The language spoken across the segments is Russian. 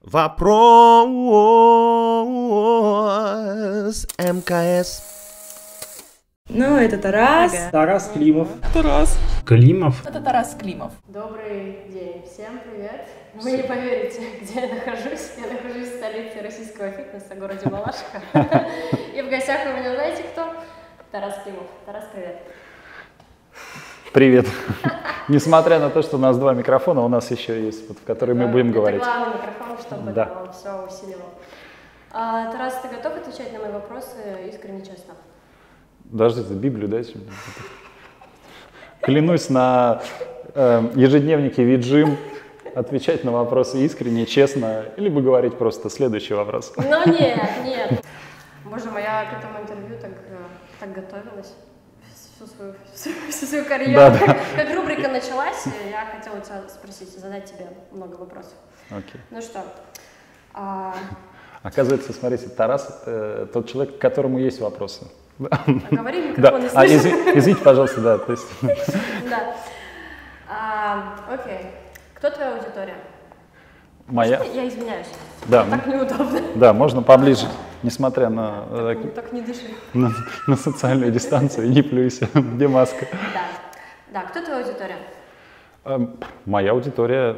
Вопрос МКС. Ну, это Тарас. Ага. Тарас Климов. Тарас Климов. Это Тарас Климов. Добрый день, всем привет. Вы не поверите, где я нахожусь. Я нахожусь в столице российского фитнеса, в городе Балашиха. И в гостях у меня знаете кто? Тарас Климов. Тарас, привет. Привет. Несмотря на то, что у нас два микрофона, у нас еще есть, в которые мы будем говорить. Это главный микрофон, чтобы он все усиливал. Тарас, ты готов отвечать на мои вопросы искренне, честно? Подождите, Библию дайте. Клянусь на ежедневнике Виджим отвечать на вопросы искренне, честно, либо говорить просто следующий вопрос. Ну нет. Боже мой, я к этому интервью так готовилась. Всю свою карьеру. Да. Как рубрика началась, я хотела у тебя спросить, задать тебе много вопросов. Окей. Ну что? Оказывается, смотрите, Тарас — тот человек, к которому есть вопросы. Говори, микрофон не слышит. Извините, пожалуйста, да. То есть... Да. Окей. Кто твоя аудитория? Моя? Я извиняюсь. Да. Так неудобно. Да, можно поближе, несмотря на... Так не дыши. На социальную дистанцию, не плюйся, где маска. Да, кто твоя аудитория? Моя аудитория...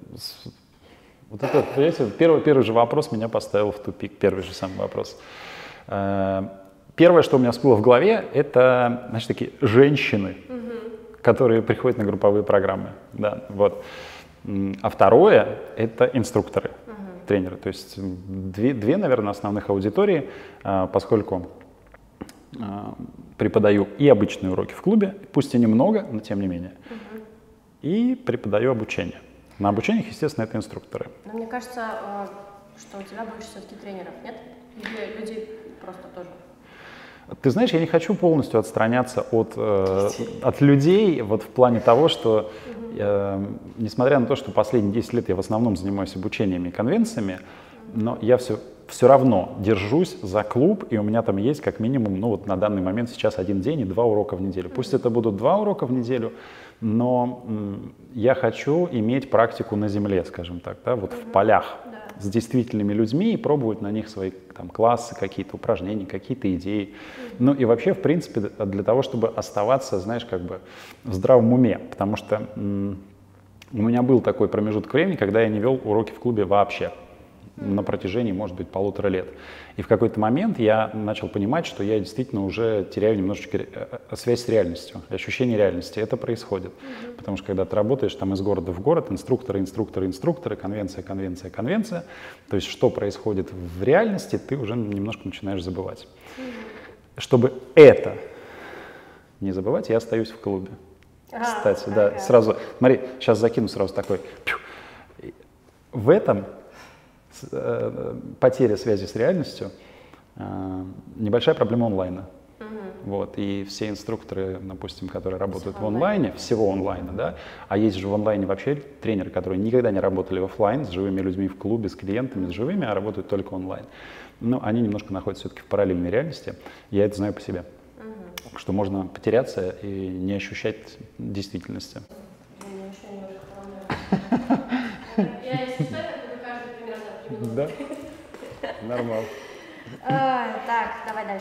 Вот это, понимаете, первый же вопрос меня поставил в тупик, первый же самый вопрос. Первое, что у меня всплыло в голове, это, значит, такие женщины, которые приходят на групповые программы. Да, вот. А второе — это инструкторы, тренеры. То есть две, наверное, основных аудитории, поскольку преподаю и обычные уроки в клубе, пусть и немного, но тем не менее, и преподаю обучение. На обучениях, естественно, это инструкторы. Но мне кажется, что у тебя больше все-таки тренеров, нет? Или людей просто тоже? Ты знаешь, я не хочу полностью отстраняться от людей, вот в плане того, что, несмотря на то, что последние 10 лет я в основном занимаюсь обучениями и конвенциями, но я все равно держусь за клуб, и у меня там есть как минимум, ну вот на данный момент сейчас 1 день и 2 урока в неделю. Пусть это будут 2 урока в неделю, но я хочу иметь практику на земле, скажем так, да, вот в полях с действительными людьми и пробовать на них свои там классы, какие-то упражнения, какие-то идеи. Ну и вообще, в принципе, для того, чтобы оставаться, знаешь, как бы в здравом уме, потому что у меня был такой промежуток времени, когда я не вел уроки в клубе вообще на протяжении, может быть, 1,5 лет. И в какой-то момент я начал понимать, что я действительно уже теряю немножечко связь с реальностью, ощущение реальности. Это происходит. Потому что когда ты работаешь там из города в город, инструкторы, конвенция. То есть что происходит в реальности, ты уже немножко начинаешь забывать. Чтобы это не забывать, я остаюсь в клубе. Кстати, да, сразу, смотри, сейчас закину сразу такой. В этом потеря связи с реальностью небольшая проблема онлайна. Вот, и все инструкторы, допустим, которые работают в онлайне, всего онлайна, да, а есть же в онлайне вообще тренеры, которые никогда не работали в офлайн с живыми людьми в клубе, с клиентами, с живыми, а работают только онлайн. Но они немножко находятся все-таки в параллельной реальности. Я это знаю по себе, что можно потеряться и не ощущать действительности. Да, нормально. Так, давай дальше.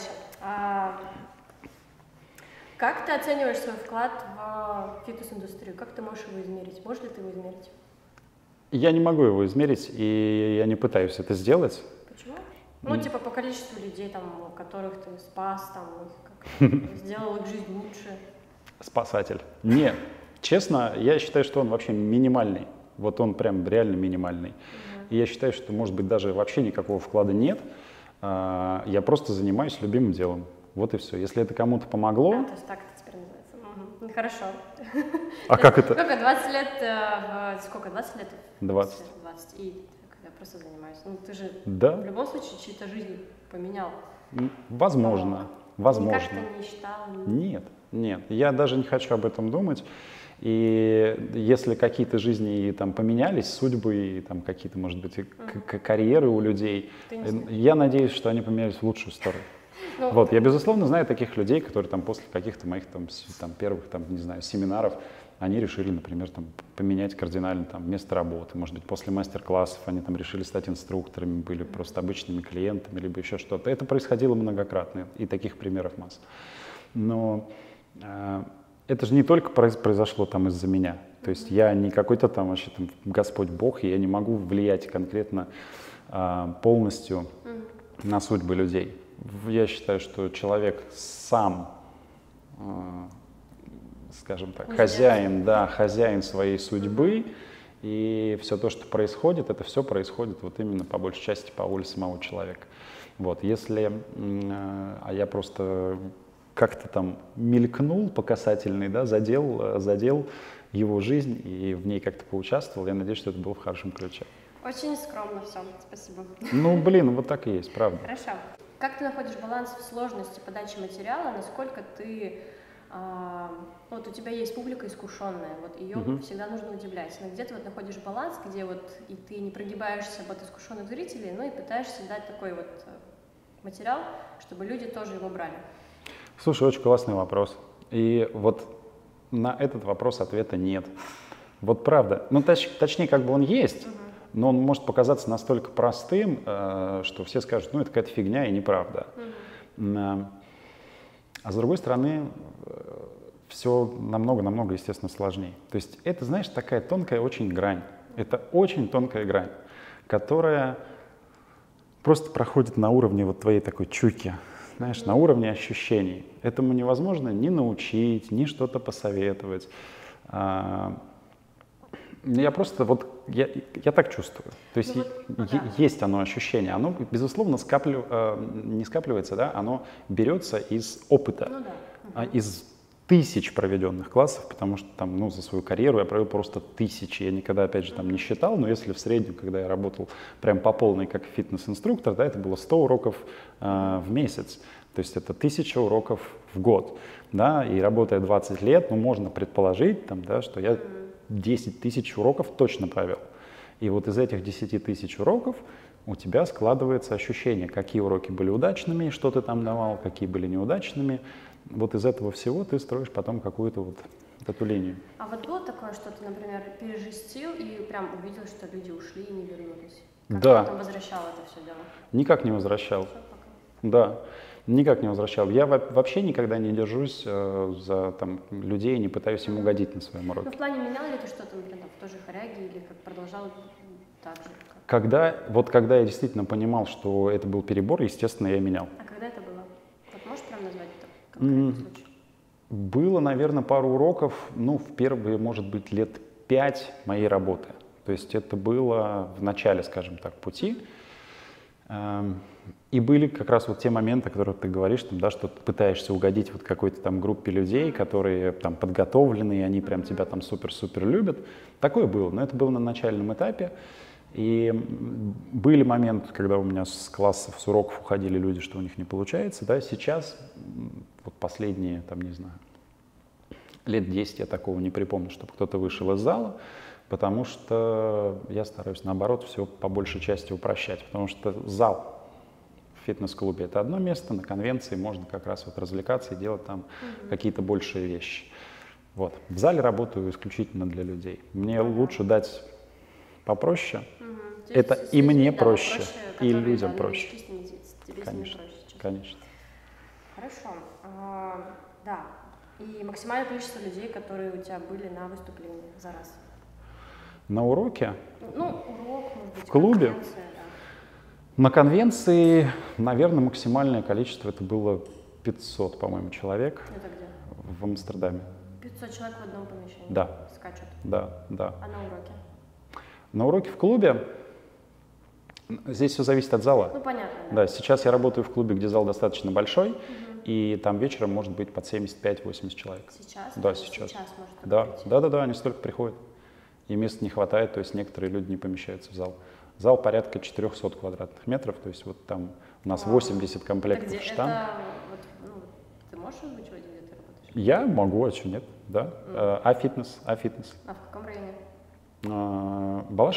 Как ты оцениваешь свой вклад в фитнес-индустрию? Как ты можешь его измерить? Можешь ли ты его измерить? Я не могу его измерить, и я не пытаюсь это сделать. Почему? Ну, типа по количеству людей, там, которых ты спас, там, сделал их жизнь лучше. Спасатель. Нет, честно, я считаю, что он вообще минимальный. Вот он прям реально минимальный. И я считаю, что, может быть, даже вообще никакого вклада нет. Я просто занимаюсь любимым делом. Вот и все. Если это кому-то помогло... то есть так это теперь называется. Хорошо. А как это? Сколько? 20 лет? Сколько? 20 лет? 20. 20. И я просто занимаюсь. Ну, ты же в любом случае чью-то жизнь поменял. Возможно. Возможно. Никак ты не считал? Нет. Я даже не хочу об этом думать. И если какие-то жизни там поменялись, судьбы и там какие-то, может быть, карьеры у людей, я надеюсь, что они поменялись в лучшую сторону. Ну, вот, я, безусловно, знаю таких людей, которые там после каких-то моих там первых, там, не знаю, семинаров они решили, например, там, поменять кардинально там, место работы. Может быть, после мастер-классов они там решили стать инструкторами, были просто обычными клиентами, либо еще что-то. Это происходило многократно, и таких примеров масса. Но это же не только произошло там из-за меня. То есть я не какой-то там вообще там Господь Бог, и я не могу влиять конкретно полностью на судьбы людей. Я считаю, что человек сам, скажем так, хозяин своей судьбы, и все то, что происходит, это все происходит вот именно по большей части по воле самого человека. Вот, если, а я просто как-то там мелькнул по касательной, да, задел его жизнь и в ней как-то поучаствовал, я надеюсь, что это было в хорошем ключе. Очень скромно все, спасибо. Ну, блин, вот так и есть, правда. Хорошо. Как ты находишь баланс в сложности подачи материала, насколько ты, вот у тебя есть публика искушенная, вот ее всегда нужно удивлять, но где ты вот находишь баланс, где вот и ты не прогибаешься под искушенных зрителей, но и пытаешься дать такой вот материал, чтобы люди тоже его брали? Слушай, очень классный вопрос. И вот на этот вопрос ответа нет. Вот правда. Ну, точнее, как бы он есть, но он может показаться настолько простым, что все скажут, ну, это какая-то фигня и неправда. А с другой стороны, все намного-намного, естественно, сложнее. То есть это, знаешь, такая тонкая очень грань. Это очень тонкая грань, которая просто проходит на уровне вот твоей такой чуйки, знаешь, на уровне ощущений. Этому невозможно ни научить, ни что-то посоветовать. Я просто вот, я так чувствую. То есть есть оно ощущение, оно, безусловно, не скапливается, да, оно берется из опыта, из тысяч проведенных классов, потому что там, ну, за свою карьеру я провел просто тысячи. Я никогда, опять же, там не считал, но если в среднем, когда я работал прям по полной как фитнес-инструктор, да, это было 100 уроков в месяц. То есть это 1000 уроков в год, да, и работая 20 лет, ну, можно предположить, там, да, что я 10 тысяч уроков точно провел. И вот из этих 10 тысяч уроков у тебя складывается ощущение, какие уроки были удачными, что ты там давал, какие были неудачными. Вот из этого всего ты строишь потом какую-то вот эту линию. А вот было такое, что ты, например, пережестил и прям увидел, что люди ушли и не вернулись? Как да. ты потом возвращал это все дело? Никак не возвращал. Да. Никак не возвращал. Я вообще никогда не держусь за там, людей, не пытаюсь им угодить на своем уроке. Ну, в плане менял ли ты что-то, например, в той же хоряге или как продолжал так же? Когда я действительно понимал, что это был перебор, естественно, я менял. А когда это было? Вот можешь прям назвать это конкретный случай? Было, наверное, пару уроков, ну, в первые, может быть, лет 5 моей работы. То есть это было в начале, скажем так, пути. И были как раз вот те моменты, о которых ты говоришь, там, да, что ты пытаешься угодить вот какой-то там группе людей, которые там подготовлены, и они прям тебя там супер-супер любят. Такое было, но это было на начальном этапе. И были моменты, когда у меня с классов, с уроков уходили люди, что у них не получается. Да. Сейчас, вот последние, там, не знаю, лет 10 я такого не припомню, чтобы кто-то вышел из зала, потому что я стараюсь, наоборот, все по большей части упрощать, потому что зал в фитнес-клубе — это одно место, на конвенции можно как раз вот развлекаться и делать там какие-то большие вещи. Вот. В зале работаю исключительно для людей. Мне лучше дать попроще, это и мне проще, и людям проще. Конечно, конечно. Хорошо. Да. И максимальное количество людей, которые у тебя были на выступлении за раз? На уроке? Ну, урок, может быть, в клубе? Конвенция, да. На конвенции, наверное, максимальное количество это было 500, по-моему, человек. Это где? В Амстердаме. 500 человек в одном помещении? Да. Скачут? Да, да. А на уроке? На уроке в клубе, здесь все зависит от зала. Ну, понятно. Да, сейчас я работаю в клубе, где зал достаточно большой, и там вечером может быть под 75-80 человек. Сейчас? Да, сейчас. Сейчас может Да, они столько приходят. И места не хватает, то есть некоторые люди не помещаются в зал. Зал порядка 400 квадратных метров, то есть вот там у нас 80 комплектов штанг. Это, вот, ну, ты можешь озвучивать, где ты работаешь? Я могу, а что нет, да. А фитнес. А в каком районе? Балашиха.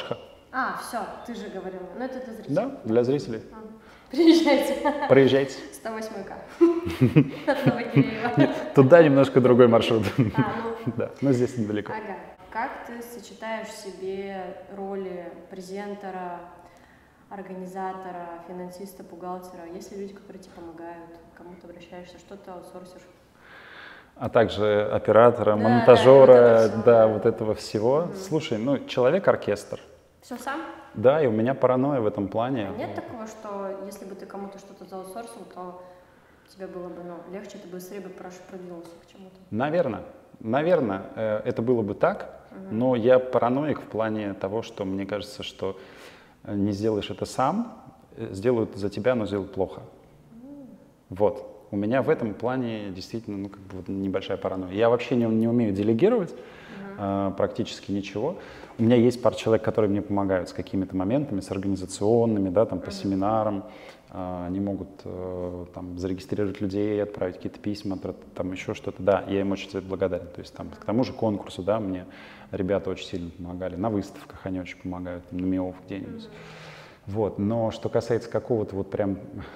Все, ты же говорил. Ну, это для зрителей. Да, для зрителей. Приезжайте. Проезжайте. 108-ка. От Новогиреева. Нет, туда немножко другой маршрут. Ну. Да, но здесь недалеко. Ага. Как ты сочетаешь в себе роли презентера, организатора, финансиста, бухгалтера? Есть ли люди, которые тебе помогают, к кому ты обращаешься, что ты аутсорсишь? А также оператора, Да, монтажера, да, вот этого всего. Слушай, ну, человек-оркестр. Все сам? Да, и у меня паранойя в этом плане. А нет такого, что если бы ты кому-то что-то заутсорсил, то тебе было бы легче, ты быстрее бы продвинулся к чему-то? Наверное, это было бы так, но я параноик в плане того, что мне кажется, что не сделаешь это сам, сделают за тебя, но сделают плохо. Вот. У меня в этом плане действительно небольшая паранойя. Я вообще не умею делегировать практически ничего. У меня есть пара человек, которые мне помогают с какими-то моментами, с организационными, да, там, по семинарам. Они могут там зарегистрировать людей, отправить какие-то письма, там еще что-то. Да, я им очень за это благодарен. То есть там к тому же конкурсу, да, мне ребята очень сильно помогали. На выставках они очень помогают, там, на МИОВ где-нибудь. Вот. Но что касается какого-то вот прям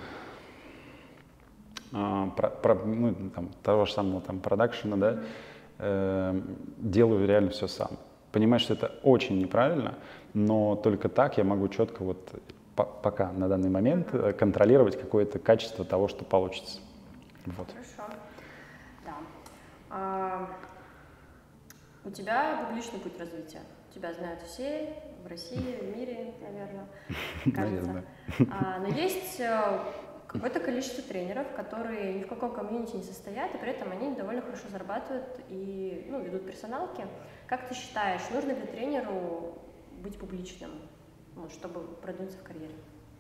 того же самого там продакшена, да, делаю реально все сам. Понимаю, что это очень неправильно, но только так я могу четко вот пока на данный момент контролировать какое-то качество того, что получится. Вот. Хорошо. Да. У тебя публичный путь развития. Тебя знают все в России, в мире, наверное, кажется. Но есть какое-то количество тренеров, которые ни в каком комьюнити не состоят, и при этом они довольно хорошо зарабатывают и ведут персоналки. Как ты считаешь, нужно ли тренеру быть публичным, чтобы продвинуться в карьере?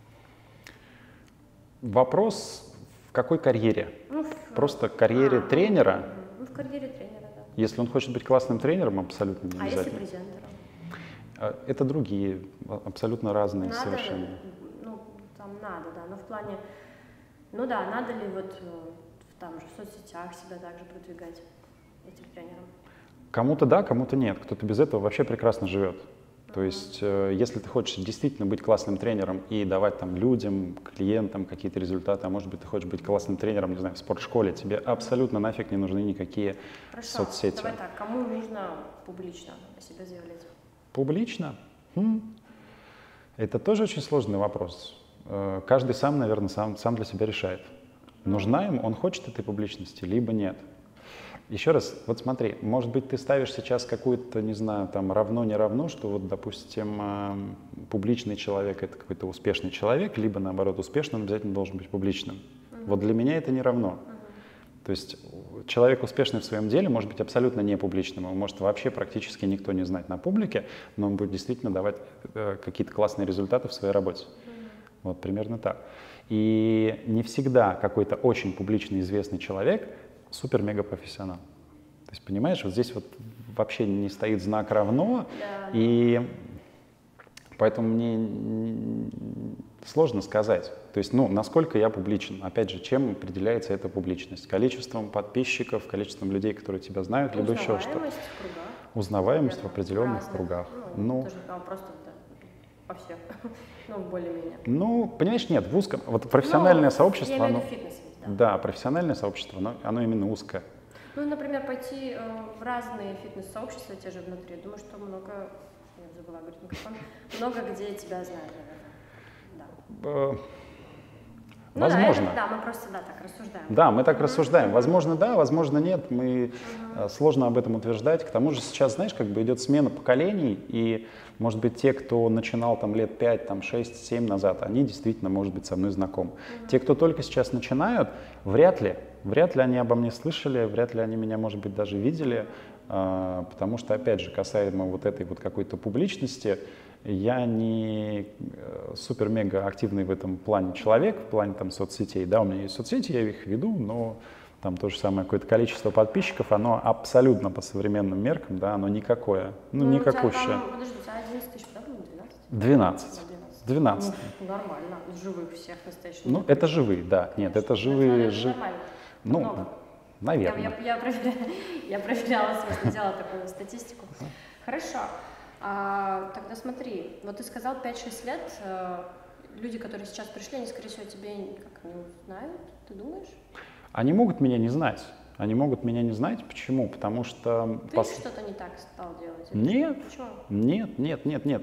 Вопрос, в какой карьере? Просто карьере тренера? В карьере тренера, да. Если он хочет быть классным тренером, абсолютно не обязательно. А если презентером? Это другие, абсолютно разные совершенно. Там надо, да, но в плане, надо ли там же в соцсетях себя также продвигать этим тренером? Кому-то да, кому-то нет. Кто-то без этого вообще прекрасно живет. То есть, если ты хочешь действительно быть классным тренером и давать там людям, клиентам какие-то результаты, а может быть, ты хочешь быть классным тренером, не знаю, в спортшколе, тебе абсолютно нафиг не нужны никакие соцсети. Давай так, кому нужно публично о себе заявлять? Публично? Это тоже очень сложный вопрос. Каждый сам, наверное, сам для себя решает. Нужна ему, он хочет этой публичности, либо нет. Еще раз, вот смотри, может быть, ты ставишь сейчас какую-то, не знаю, там равно-не равно, что вот, допустим, публичный человек — это какой-то успешный человек, либо, наоборот, успешный, он обязательно должен быть публичным. Вот для меня это не равно. То есть человек, успешный в своем деле, может быть абсолютно не публичным, его может вообще практически никто не знать на публике, но он будет действительно давать какие-то классные результаты в своей работе. Вот примерно так. И не всегда какой-то очень публично известный человек супер-мега-профессионал. То есть, понимаешь, вот здесь вот вообще не стоит знак равно, и поэтому мне сложно сказать. То есть, насколько я публичен. Опять же, чем определяется эта публичность? Количеством подписчиков, количеством людей, которые тебя знают, либо еще что-то. Узнаваемость в кругах. Узнаваемость в определенных кругах. Просто по всех. Более-менее. Понимаешь, нет, в узком. Вот профессиональное сообщество, я имею в виду фитнес, да, профессиональное сообщество, оно именно узкое. Например, пойти в разные фитнес-сообщества, те же внутри. Думаю, что много, я забыла говорить микрофон, много где тебя знают, наверное. Да. Возможно. Мы просто так рассуждаем. Да, мы так рассуждаем. Возможно, да, возможно, нет. Сложно об этом утверждать. К тому же сейчас, знаешь, идет смена поколений, и, может быть, те, кто начинал там лет 5, там, 6, 7 назад, они действительно, может быть, со мной знакомы. Те, кто только сейчас начинают, вряд ли они обо мне слышали, вряд ли они меня, может быть, даже видели, потому что, опять же, касаемо вот этой вот какой-то публичности, я не супер-мега активный в этом плане человек, в плане там соцсетей. Да, у меня есть соцсети, я их веду, но там то же самое какое-то количество подписчиков, оно абсолютно по современным меркам, да, оно никакое, никакущее. Подожди, у тебя 11 тысяч, да, было? 12? 12. Нормально, живых всех настоящих. Это живые, да, нет, это живые. Нормально. Наверное. Я проверяла, собственно, делала такую статистику. Хорошо. Тогда смотри, вот ты сказал 5-6 лет, люди, которые сейчас пришли, они, скорее всего, тебя как не знают, ты думаешь? Они могут меня не знать. Они могут меня не знать. Почему? Потому что... Ты что-то не так стал делать? Нет. Почему? Нет.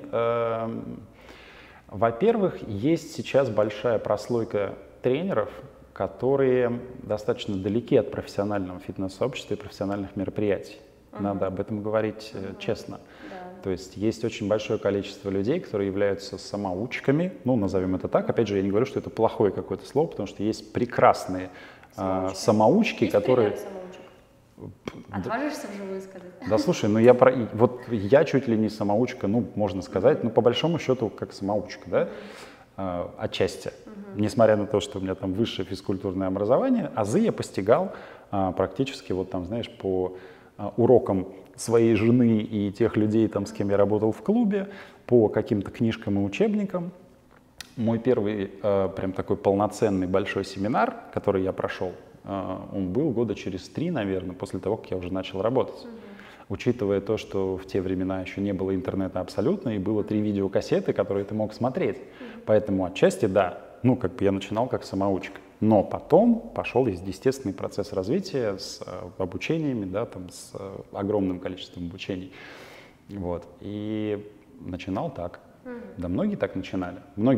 Во-первых, есть сейчас большая прослойка тренеров, которые достаточно далеки от профессионального фитнес-сообщества и профессиональных мероприятий. Надо об этом говорить честно. Да. То есть есть очень большое количество людей, которые являются самоучками, ну, назовем это так. Опять же, я не говорю, что это плохое какое-то слово, потому что есть прекрасные самоучки, есть которые... пример самоучек? Отважишься вживую сказать? Да, слушай, ну вот я чуть ли не самоучка, ну, можно сказать, ну, по большому счету, как самоучка, да, отчасти. Несмотря на то, что у меня там высшее физкультурное образование, азы я постигал практически, вот там, знаешь, по урокам своей жены и тех людей, там, с кем я работал в клубе, по каким-то книжкам и учебникам. Мой первый прям такой полноценный большой семинар, который я прошел, он был года через 3, наверное, после того, как я уже начал работать. Учитывая то, что в те времена еще не было интернета абсолютно, и было 3 видеокассеты, которые ты мог смотреть. Поэтому отчасти, да, ну, как бы я начинал как самоучка. Но потом пошел естественный процесс развития с обучениями, да, там, с огромным количеством обучений. Вот. И начинал так. Да, многие так начинали. Ну,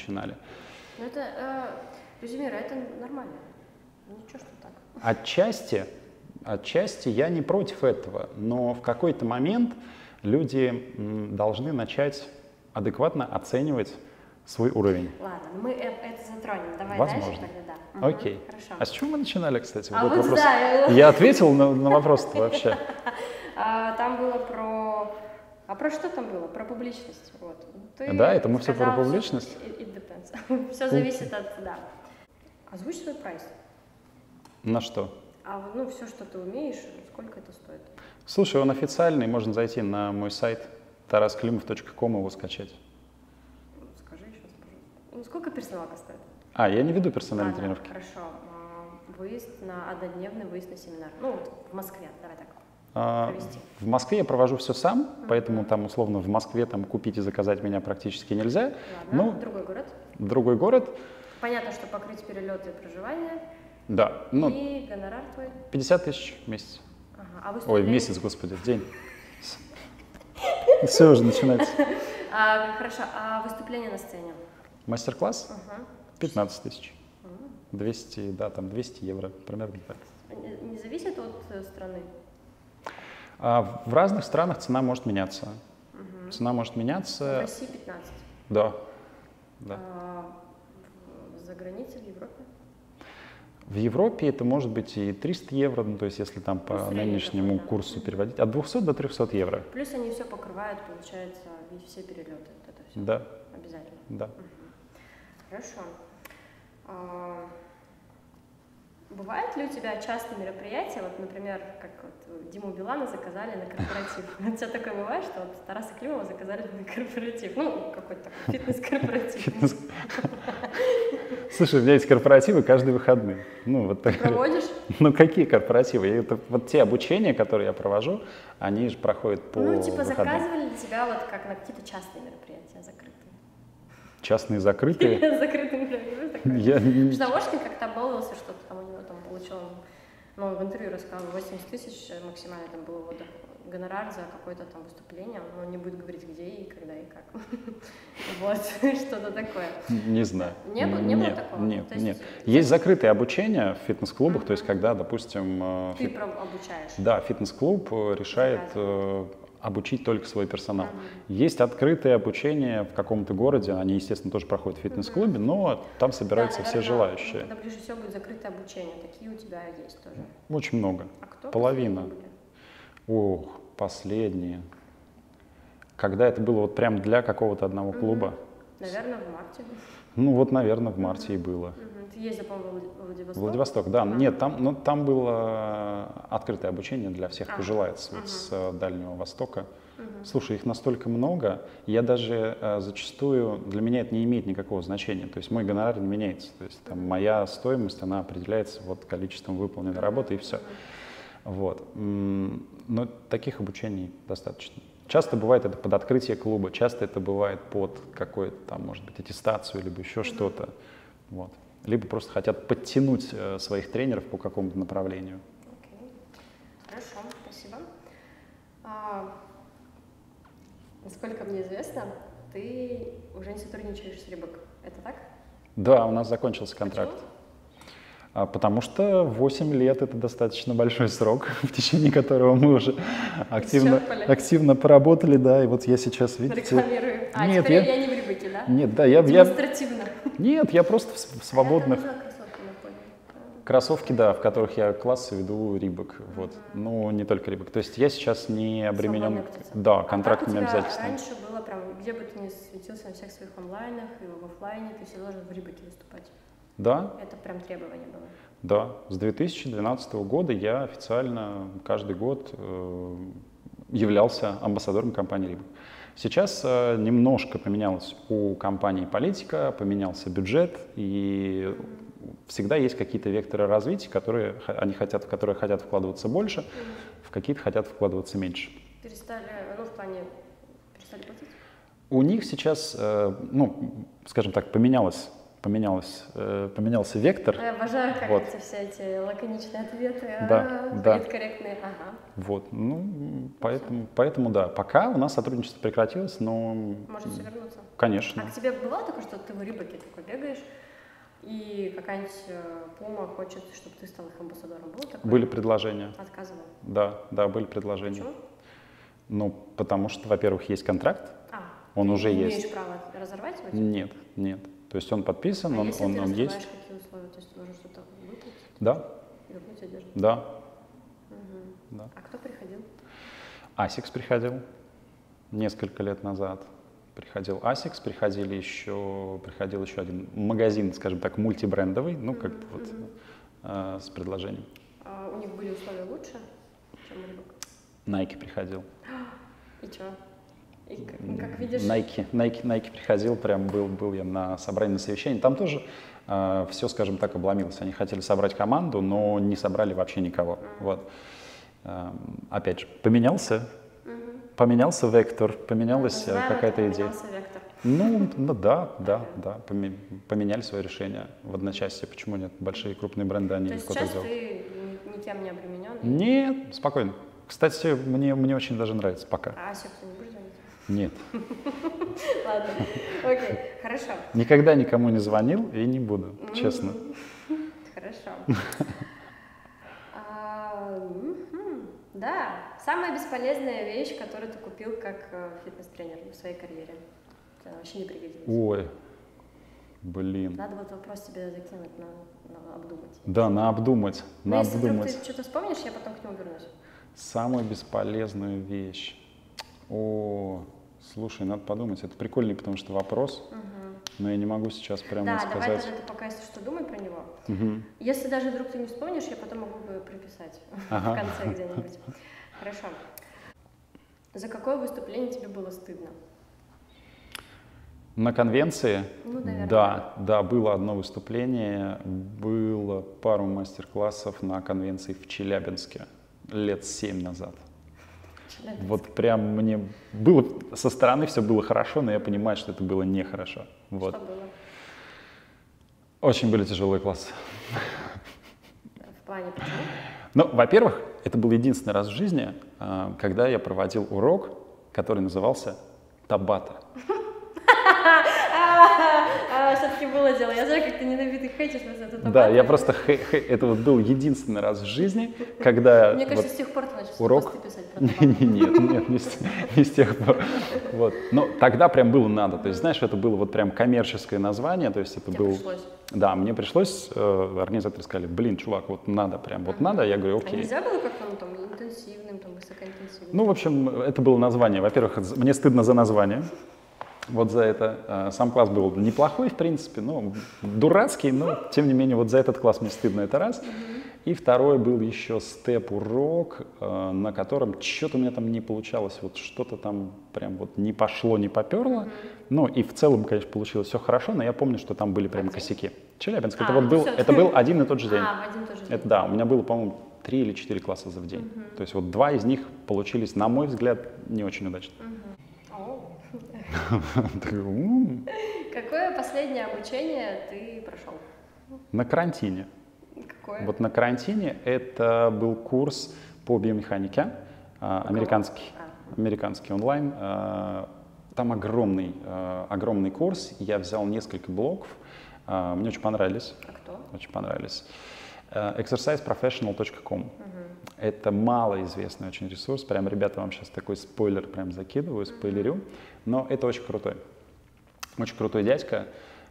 это, резюмируя, это нормально. Ничего, что так. Отчасти я не против этого, но в какой-то момент люди должны начать адекватно оценивать свой уровень. Ладно, мы это затронем. Давай Возможно. дальше тогда, да. Окей. Хорошо. А с чего мы начинали, кстати? Вот вопрос. да. Я ответил на вопрос вообще. Там было про... А про что там было? Про публичность. Вот. Да, это мы все про публичность? It depends. Все зависит от... Да. Озвучь свой прайс. На что? Ну, все, что ты умеешь, сколько это стоит? Слушай, он официальный, можно зайти на мой сайт tarasklymov.com, его скачать. Скажи еще, пожалуйста. Ну, сколько персоналка стоит? Я не веду персональные тренировки. Хорошо. Выезд на однодневный выезд на семинар. Ну, вот в Москве, давай так. В Москве я провожу все сам, поэтому там условно в Москве там купить и заказать меня практически нельзя. Ладно, другой город? Другой город. Понятно, что покрыть перелеты и проживание. Да. И гонорар твой? 50 тысяч в месяц. Ага. Ой, в месяц, господи, в день. Все уже начинается. Хорошо, а выступление на сцене? Мастер-класс? 15 тысяч. 200, да, там 200 евро, примерно так. Не зависит от страны? В разных странах цена может меняться. Цена может меняться. В России 15? Да. За границей, в Европе? В Европе это может быть и 300 евро, ну, то есть если там по нынешнему курсу переводить, от 200 до 300 евро. Плюс они все покрывают, получается, все перелеты. Это все да. Обязательно? Да. Хорошо. Бывают ли у тебя частые мероприятия, вот, например, как вот Диму Билана заказали на корпоратив? У тебя такое бывает, что вот Тараса Климова заказали на корпоратив? Ну, какой-то такой фитнес-корпоратив. Слушай, у меня есть корпоративы каждые выходные. Ну, вот так. Проводишь? Ну, какие корпоративы? Это вот те обучения, которые я провожу, они же проходят по Ну, типа выходным. Заказывали для тебя вот как на какие-то частные мероприятия, закрытые? Частные закрытые? Закрытые мероприятия. Штавошкин как-то обмолвился, что там у него там получил, ну, в интервью рассказывал, 80 тысяч максимально там был его гонорар за какое-то там выступление, но он не будет говорить, где и когда и как. Вот, что-то такое. Не знаю. Не было такого? Нет. Есть закрытые обучения в фитнес-клубах, то есть когда, допустим... Ты обучаешь? Да, фитнес-клуб решает обучить только свой персонал. Есть открытое обучение в каком-то городе, они, естественно, тоже проходят в фитнес-клубе, но там собираются все желающие. Когда ближе всего будет закрытое обучение, такие у тебя есть тоже? Очень много. А кто? Половина. Ох, последние. Когда это было вот прям для какого-то одного клуба? Наверное, в марте. Ну вот, наверное, в марте и было. Ты ездил, по-моему, в Владивосток? Владивосток, да. Нет, там было открытое обучение для всех, кто желает с Дальнего Востока. Слушай, их настолько много, я даже зачастую, для меня это не имеет никакого значения. То есть мой гонорар не меняется. То есть там моя стоимость, она определяется вот количеством выполненной работы и все. Вот. Но таких обучений достаточно. Часто бывает это под открытие клуба, часто это бывает под какую-то там, может быть, аттестацию, либо еще что-то. Вот. Либо просто хотят подтянуть своих тренеров по какому-то направлению. Окей. Хорошо, спасибо. Насколько мне известно, ты уже не сотрудничаешь с Рибок. Это так? Да, у нас закончился контракт. Почему? Потому что 8 лет — это достаточно большой срок, в течение которого мы уже активно поработали, да, и вот я сейчас, видите... Рекламирую. Нет, теперь я не в Рибоке, да? Нет, да, Демонстративно. Нет, я просто в свободных... Я кроссовки на поле. Кроссовки, да, в которых я классы веду Рибок, вот. Ну, не только Рибок. То есть я сейчас не обременен... Да, контрактными обязательствами. Раньше было прям, где бы ты ни светился на всех своих онлайнах и в офлайне, ты все должен в Рибоке выступать. Да. Это прям требование было. Да, с 2012 года я официально каждый год являлся амбассадором компании Рибок. Сейчас немножко поменялась у компании политика, поменялся бюджет, и всегда есть какие-то векторы развития, в которые хотят вкладываться больше, в какие-то хотят вкладываться меньше. Перестали платить? У них сейчас, скажем так, поменялся вектор. Я обожаю, как вот. все эти лаконичные ответы, да. политкорректные. Ага. Вот, поэтому да, пока у нас сотрудничество прекратилось, но... Может все вернуться? Конечно. А к тебе бывало такое, что ты в Рибоке такой бегаешь, и какая-нибудь Пума хочет, чтобы ты стал их амбассадором? Было такое? Были предложения. Отказывал? Да, были предложения. Почему? Ну, потому что, во-первых, есть контракт, он ты уже не есть. имеешь права разорвать его? Нет. То есть он подписан, он если ты есть. какие условия? То есть ты должен что-то выплатить? Да. И вернуть одежду? Да. Угу. Да. А кто приходил? Asics приходил несколько лет назад. Приходил Asics, приходил еще один магазин, скажем так, мультибрендовый, с предложением. А у них были условия лучше, чем у Рибок? Nike приходил. И что? И как видишь... Nike приходил, прям был я на собрании, на совещании. Там тоже все, скажем так, обломилось. Они хотели собрать команду, но не собрали вообще никого. Вот. Опять же, поменялся вектор, поменялась какая-то идея. Вектор. Да, поменяли свое решение в одночасье. Почему нет? Большие крупные бренды, они легко так делают. То есть сейчас ты никем не обременен? Нет, спокойно. Кстати, мне очень даже нравится пока. А Асику ты не будешь звонить? Нет. Ладно, окей, хорошо. Никогда никому не звонил и не буду, честно. Хорошо. Да, самая бесполезная вещь, которую ты купил как фитнес-тренер в своей карьере. Тебе вообще не пригодилась. Ой, блин. Надо вот вопрос тебе закинуть на обдумать. Да, на обдумать. Если вдруг ты что-то вспомнишь, я потом к нему вернусь. Самую бесполезную вещь. Слушай, надо подумать. Это прикольный, потому что вопрос, но я не могу сейчас прямо сказать. Да, давай тогда ты пока, если что, думай про него. Если даже вдруг ты не вспомнишь, я потом могу бы приписать в конце где-нибудь. Хорошо. За какое выступление тебе было стыдно? На конвенции? Наверное. Да, было одно выступление, было пару мастер-классов на конвенции в Челябинске лет 7 назад. Вот прям мне было, со стороны все было хорошо, но я понимаю, что это было нехорошо. Вот. Что было? Очень были тяжелые классы. В плане почему? Ну, во-первых, это был единственный раз в жизни, когда я проводил урок, который назывался «Табата». Все-таки было дело. Я знаю, как ты ненавидишь хейтишь за это. Да, я просто... Это вот был единственный раз в жизни, когда... Мне кажется, с тех пор ты начал урок... посты писать про табат. Нет, не с тех пор. Вот. Но тогда прям было надо. То есть, знаешь, это было вот прям коммерческое название. То есть это Тебе был... пришлось? Да, мне пришлось. Организаторы сказали, блин, чувак, вот надо прям, вот надо. Я говорю, А окей. нельзя было как-то интенсивным, высокоинтенсивным? Ну, в общем, это было название. Во-первых, мне стыдно за название. Вот за это. Сам класс был неплохой, в принципе, но дурацкий, но, тем не менее, вот за этот класс мне стыдно, это раз. И второй был еще степ-урок, на котором что-то у меня там не получалось, вот что-то там прям вот не пошло, не поперло. Ну, и в целом, конечно, получилось все хорошо, но я помню, что там были прям косяки. Челябинск, это был один и тот же день. В один и тот же день. Это, да, у меня было, по-моему, 3 или 4 класса в день. То есть вот 2 из них получились, на мой взгляд, не очень удачно. Какое последнее обучение ты прошел? На карантине. Какое? Вот на карантине это был курс по биомеханике, американский онлайн. Там огромный курс, я взял несколько блоков, мне очень понравились. А кто? Очень понравились. exerciseprofessional.com. Это малоизвестный очень ресурс, прям, ребята, вам сейчас такой спойлер прям закидываю, спойлерю, но это очень крутой дядька,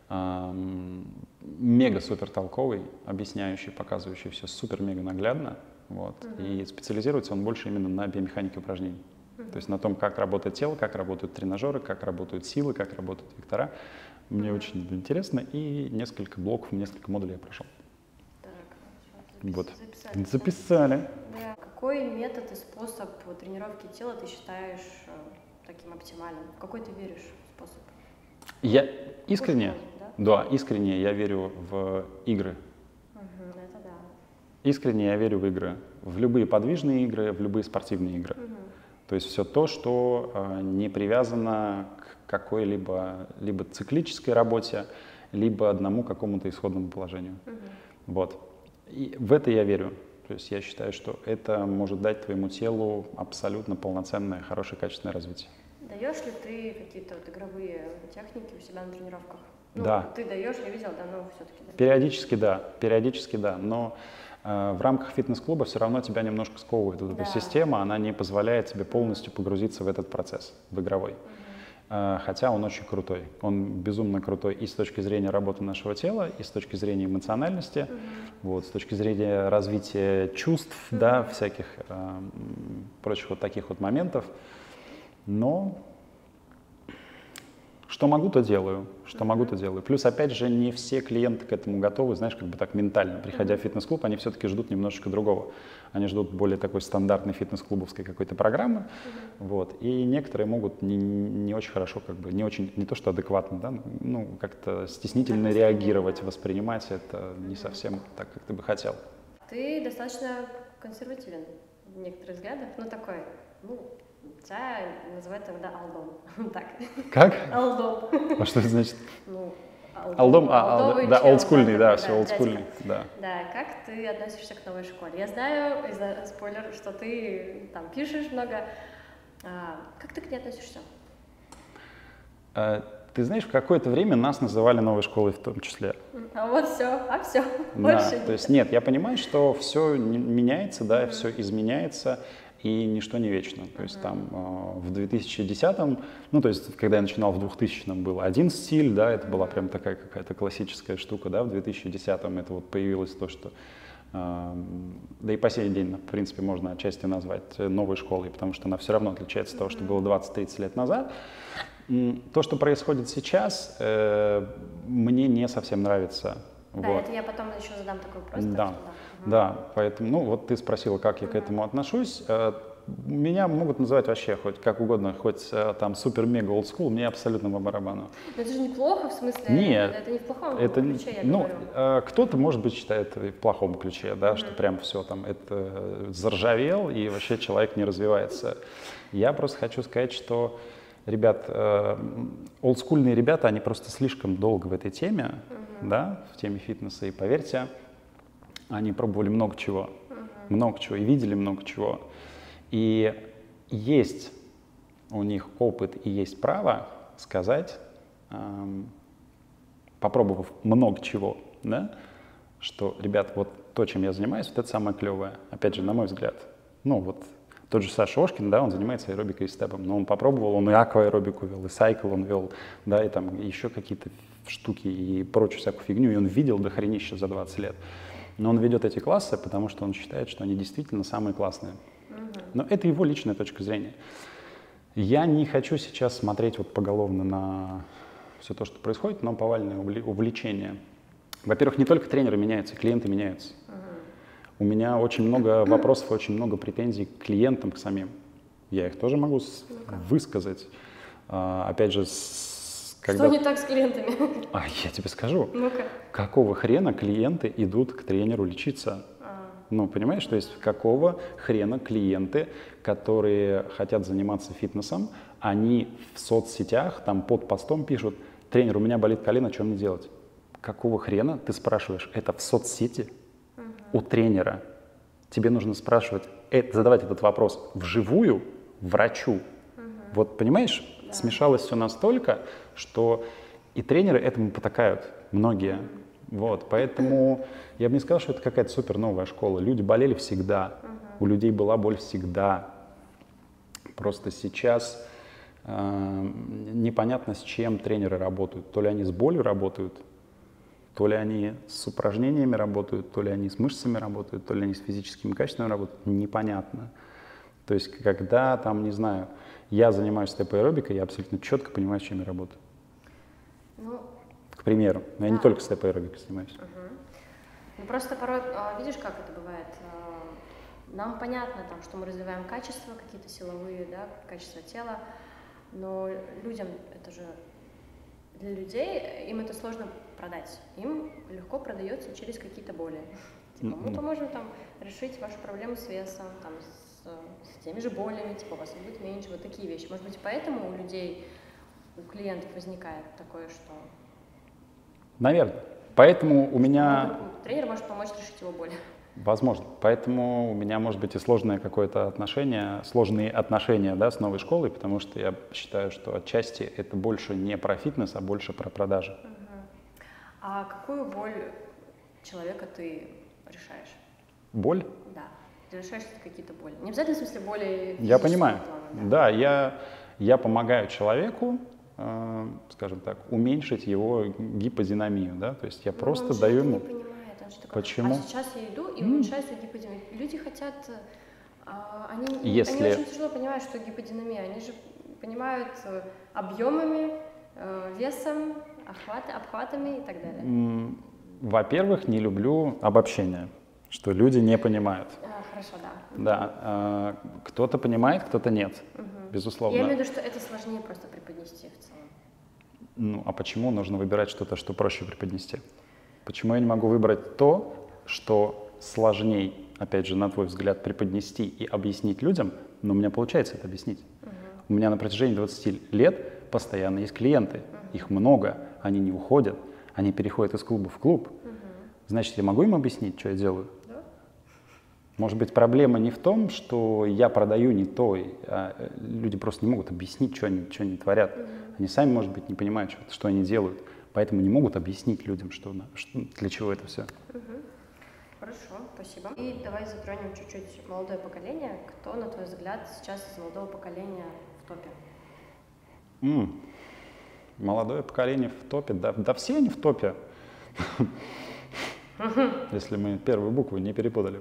мега-супер толковый, объясняющий, показывающий все супер-мега наглядно, вот, и специализируется он больше именно на биомеханике упражнений, то есть на том, как работает тело, как работают тренажеры, как работают силы, как работают вектора. Мне очень интересно, и несколько блоков, несколько модулей я прошел. Вот. Записали. Да. Какой метод и способ тренировки тела ты считаешь таким оптимальным? В какой ты веришь способ? Я искренне, да? искренне я верю в игры. Это да. Искренне я верю в игры. В любые подвижные игры, в любые спортивные игры. То есть все то, что не привязано к какой-либо либо циклической работе, либо одному какому-то исходному положению. Вот. И в это я верю. То есть я считаю, что это может дать твоему телу абсолютно полноценное, хорошее, качественное развитие. Даешь ли ты какие-то вот игровые техники у себя на тренировках? Ну, да. Ты даешь, я видел, да, но все-таки да. Периодически да. Но в рамках фитнес-клуба все равно тебя немножко сковывает эта система, она не позволяет тебе полностью погрузиться в этот процесс, в игровой. Хотя он очень крутой. Он безумно крутой и с точки зрения работы нашего тела, и с точки зрения эмоциональности, вот, с точки зрения развития чувств, да, всяких прочих вот таких вот моментов. Но что могу, то делаю. Плюс, опять же, не все клиенты к этому готовы, знаешь, как бы так ментально. Приходя в фитнес-клуб, они все-таки ждут немножечко другого. Они ждут более такой стандартной фитнес-клубовской какой-то программы. Вот. И некоторые могут не очень хорошо, как бы, не то что адекватно, да, ну, как-то стеснительно реагировать, воспринимать это не совсем так, как ты бы хотел. Ты достаточно консервативен в некоторых взглядах, ну такой, тебя называют иногда алдом. Так. Как? Алдом. А что это значит? Ну, алдом, да, олдскульный, да, все олдскульный, да. Да, как ты относишься к новой школе? Я знаю, спойлер, что ты там пишешь много. Как ты к ней относишься? Ты знаешь, в какое-то время нас называли новой школой в том числе. А вот все, больше нет. То есть нет, я понимаю, что все меняется, да, все изменяется, и ничто не вечно. То есть там в 2010-м, ну то есть когда я начинал в 2000-м, был один стиль, да, это была прям такая какая-то классическая штука, да, в 2010-м это вот появилось то, что, да и по сей день, в принципе, можно отчасти назвать новой школой, потому что она все равно отличается от того, что было 20-30 лет назад. То, что происходит сейчас, мне не совсем нравится. Да, вот. Это я потом еще задам такой вопрос. Да, да, поэтому, ну вот ты спросила, как я к этому отношусь. Меня могут называть вообще хоть как угодно, хоть там супер-мега олдскул, мне абсолютно по барабану. Но это же неплохо, в смысле? Нет, это не в плохом ключе, я говорю. Кто-то, может быть, считает в плохом ключе, да, что прям все там, это заржавел, и вообще человек не развивается. Я просто хочу сказать, что ребят, олдскульные ребята, они просто слишком долго в этой теме, да, в теме фитнеса, и поверьте, они пробовали много чего, и видели много чего. И есть у них опыт и есть право сказать, попробовав много чего, да, что, ребят, вот то, чем я занимаюсь, вот это самое клевое, опять же, на мой взгляд. Ну вот тот же Саша Ошкин, да, он занимается аэробикой и степом, но он попробовал, он и акваэробику вел, и сайкл он вел, да, и там еще какие-то штуки и прочую всякую фигню, и он видел дохренища за 20 лет. Но он ведет эти классы, потому что он считает, что они действительно самые классные. Но это его личная точка зрения. Я не хочу сейчас смотреть вот поголовно на все то, что происходит, но повальное увлечение. Во-первых, не только тренеры меняются, клиенты меняются. У меня очень много вопросов, очень много претензий к клиентам, к самим. Я их тоже могу высказать. Опять же, что не так с клиентами? Я тебе скажу. Ну-ка. Какого хрена клиенты идут к тренеру лечиться? Ну, понимаешь, то есть какого хрена клиенты, которые хотят заниматься фитнесом, они в соцсетях там под постом пишут: тренер, у меня болит колено, что мне делать? Какого хрена ты спрашиваешь это в соцсети у тренера? Тебе нужно спрашивать, задавать этот вопрос вживую врачу. Вот понимаешь, смешалось все настолько, что и тренеры этому потакают, многие. Вот, поэтому я бы не сказал, что это какая-то супер новая школа. Люди болели всегда, у людей была боль всегда. Просто сейчас непонятно, с чем тренеры работают. То ли они с болью работают, то ли они с упражнениями работают, то ли они с мышцами работают, то ли они с физическими качествами работают. Непонятно. То есть, когда там, не знаю, я занимаюсь степ-аэробикой, я абсолютно четко понимаю, с чем я работаю. Ну, к примеру. Но я не только степ-аэробикой занимаюсь. Ну, просто порой, видишь, как это бывает, нам понятно, там, что мы развиваем качества какие-то силовые, да, качество тела, но людям это же, для людей, им это сложно продать. Им легко продается через какие-то боли. Типа, мы поможем там решить вашу проблему с весом, там, с теми же болями, типа, у вас будет меньше, вот такие вещи. Может быть, поэтому у людей, у клиентов возникает такое, что... Наверное. Поэтому у меня... Тренер может помочь решить его боль. Возможно. Поэтому у меня может быть и сложное какое-то отношение, сложные отношения, да, с новой школой, потому что я считаю, что отчасти это больше не про фитнес, а больше про продажи. А какую боль человека ты решаешь? Боль? Да. Ты решаешь какие-то боли. Не обязательно в смысле боли. Я понимаю. Плана, да, я помогаю человеку, скажем так, уменьшить его гиподинамию, да, то есть я просто даю ему... Он не понимает, он же такой, почему? А сейчас я иду и уменьшаю свою гиподинамию. Люди хотят, они Если... очень тяжело понимают, что гиподинамия, они же понимают объемами, весом, обхватами и так далее. Во-первых, не люблю обобщения, что люди не понимают. Хорошо, да. Да, кто-то понимает, кто-то нет, безусловно. Я имею в виду, что это сложнее просто преподнести в целом. Ну, а почему нужно выбирать что-то, что проще преподнести? Почему я не могу выбрать то, что сложнее, опять же, на твой взгляд, преподнести и объяснить людям, но у меня получается это объяснить. У меня на протяжении 20 лет постоянно есть клиенты, их много, они не уходят, они переходят из клуба в клуб. Значит, я могу им объяснить, что я делаю? Может быть, проблема не в том, что я продаю не то, а люди просто не могут объяснить, что они творят. Они сами, может быть, не понимают, что они делают, поэтому не могут объяснить людям, для чего это все. Хорошо, спасибо. И давай затронем чуть-чуть молодое поколение. Кто, на твой взгляд, сейчас из молодого поколения в топе? Молодое поколение в топе? Да все они в топе. Если мы первую букву не перепутали.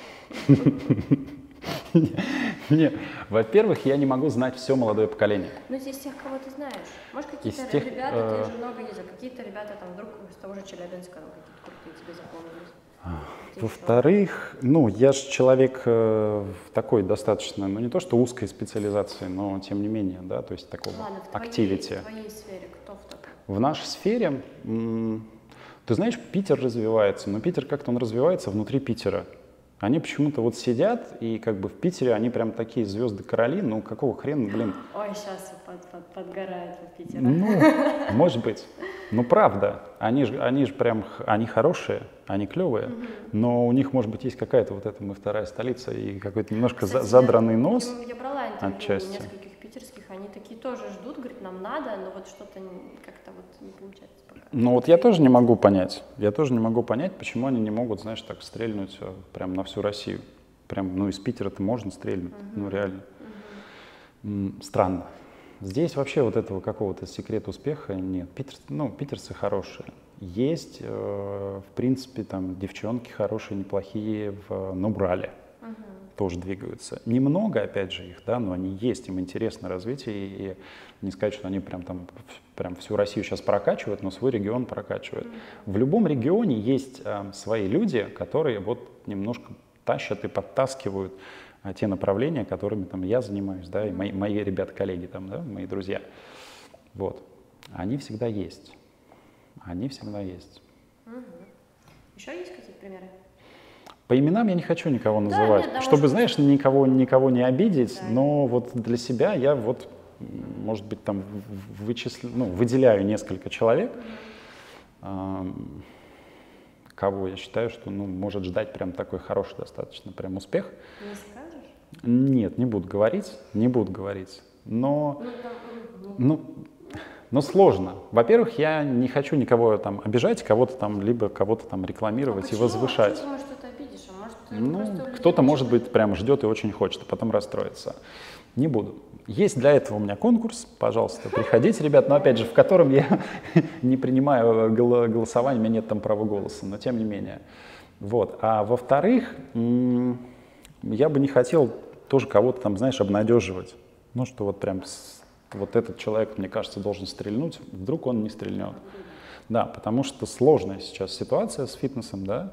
Во-первых, я не могу знать все молодое поколение. Ну, из тех, кого ты знаешь. Может, какие-то ребята, ты же много ездил, какие-то ребята там вдруг из того же Челябинска, какие-то крутые тебе запомнились. Во-вторых, я же человек такой достаточно, не то что узкой специализации, но тем не менее, да, то есть такого активити. В твоей сфере кто в топе? В нашей сфере, ты знаешь, Питер развивается, но Питер как-то он развивается внутри Питера. Они почему-то вот сидят, и как бы в Питере они прям такие звезды-короли, какого хрена, блин. Ой, сейчас подгорает в Питере. Может быть. Правда. Они же прям, они хорошие, они клевые, но у них, может быть, есть какая-то вот эта мы вторая столица и какой-то немножко задранный нос. Я брала интервью отчасти. Нескольких питерских, они такие тоже ждут, говорят, нам надо, но вот что-то как-то вот не получается пока. Я тоже не могу понять. Я тоже не могу понять, почему они не могут, знаешь, так стрельнуть прям на всю Россию. Прям, из Питера-то можно стрельнуть, реально. Странно. Здесь вообще вот этого какого-то секрета успеха нет. Питерцы хорошие. Есть, в принципе, там девчонки хорошие, неплохие в Нубрале. Тоже двигаются. Немного, опять же, их, да, но они есть, им интересно развитие, и не сказать, что они прям всю Россию сейчас прокачивают, но свой регион прокачивают. В любом регионе есть свои люди, которые вот немножко тащат и подтаскивают те направления, которыми там я занимаюсь, да, и мои ребята-коллеги там, да, мои друзья. Вот. Они всегда есть. Они всегда есть. Еще есть какие-то примеры? По именам я не хочу никого называть, нет, да, чтобы, может знаешь, никого не обидеть, но вот для себя я вот, может быть, там выделяю несколько человек, кого я считаю, что может ждать прям такой хороший достаточно прям успех. Не скажешь? Нет, не буду говорить. Но сложно. Во-первых, я не хочу никого там обижать, кого-то там, либо кого-то там рекламировать и возвышать. Ты думаешь, что ты обидишь? А может, Кто-то, может быть, прямо ждет и очень хочет, а потом расстроится. Не буду. Есть для этого у меня конкурс, пожалуйста, приходите, ребят, но опять же, в котором я не принимаю голосование, у меня нет там права голоса, но тем не менее. Вот. А во-вторых, я бы не хотел тоже кого-то там, знаешь, обнадеживать. Ну, что вот прям вот этот человек, мне кажется, должен стрельнуть, вдруг он не стрельнет. Да, потому что сложная сейчас ситуация с фитнесом, да,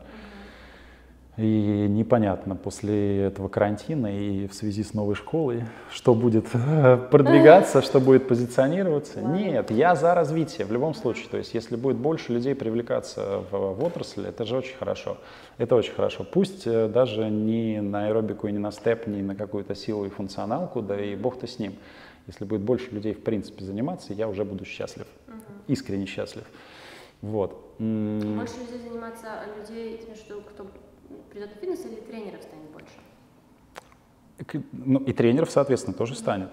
и непонятно после этого карантина и в связи с новой школой, что будет продвигаться, что будет позиционироваться. Нет, я за развитие в любом случае. То есть если будет больше людей привлекаться в отрасль, это же очень хорошо. Это очень хорошо. Пусть даже не на аэробику и не на степ, не на какую-то силу и функционалку, да и бог-то с ним. Если будет больше людей в принципе заниматься, я уже буду счастлив, искренне счастлив. Вот. Больше людей заниматься, людей, что кто придет на фитнес, или тренеров станет больше? Ну, и тренеров, соответственно, тоже станет.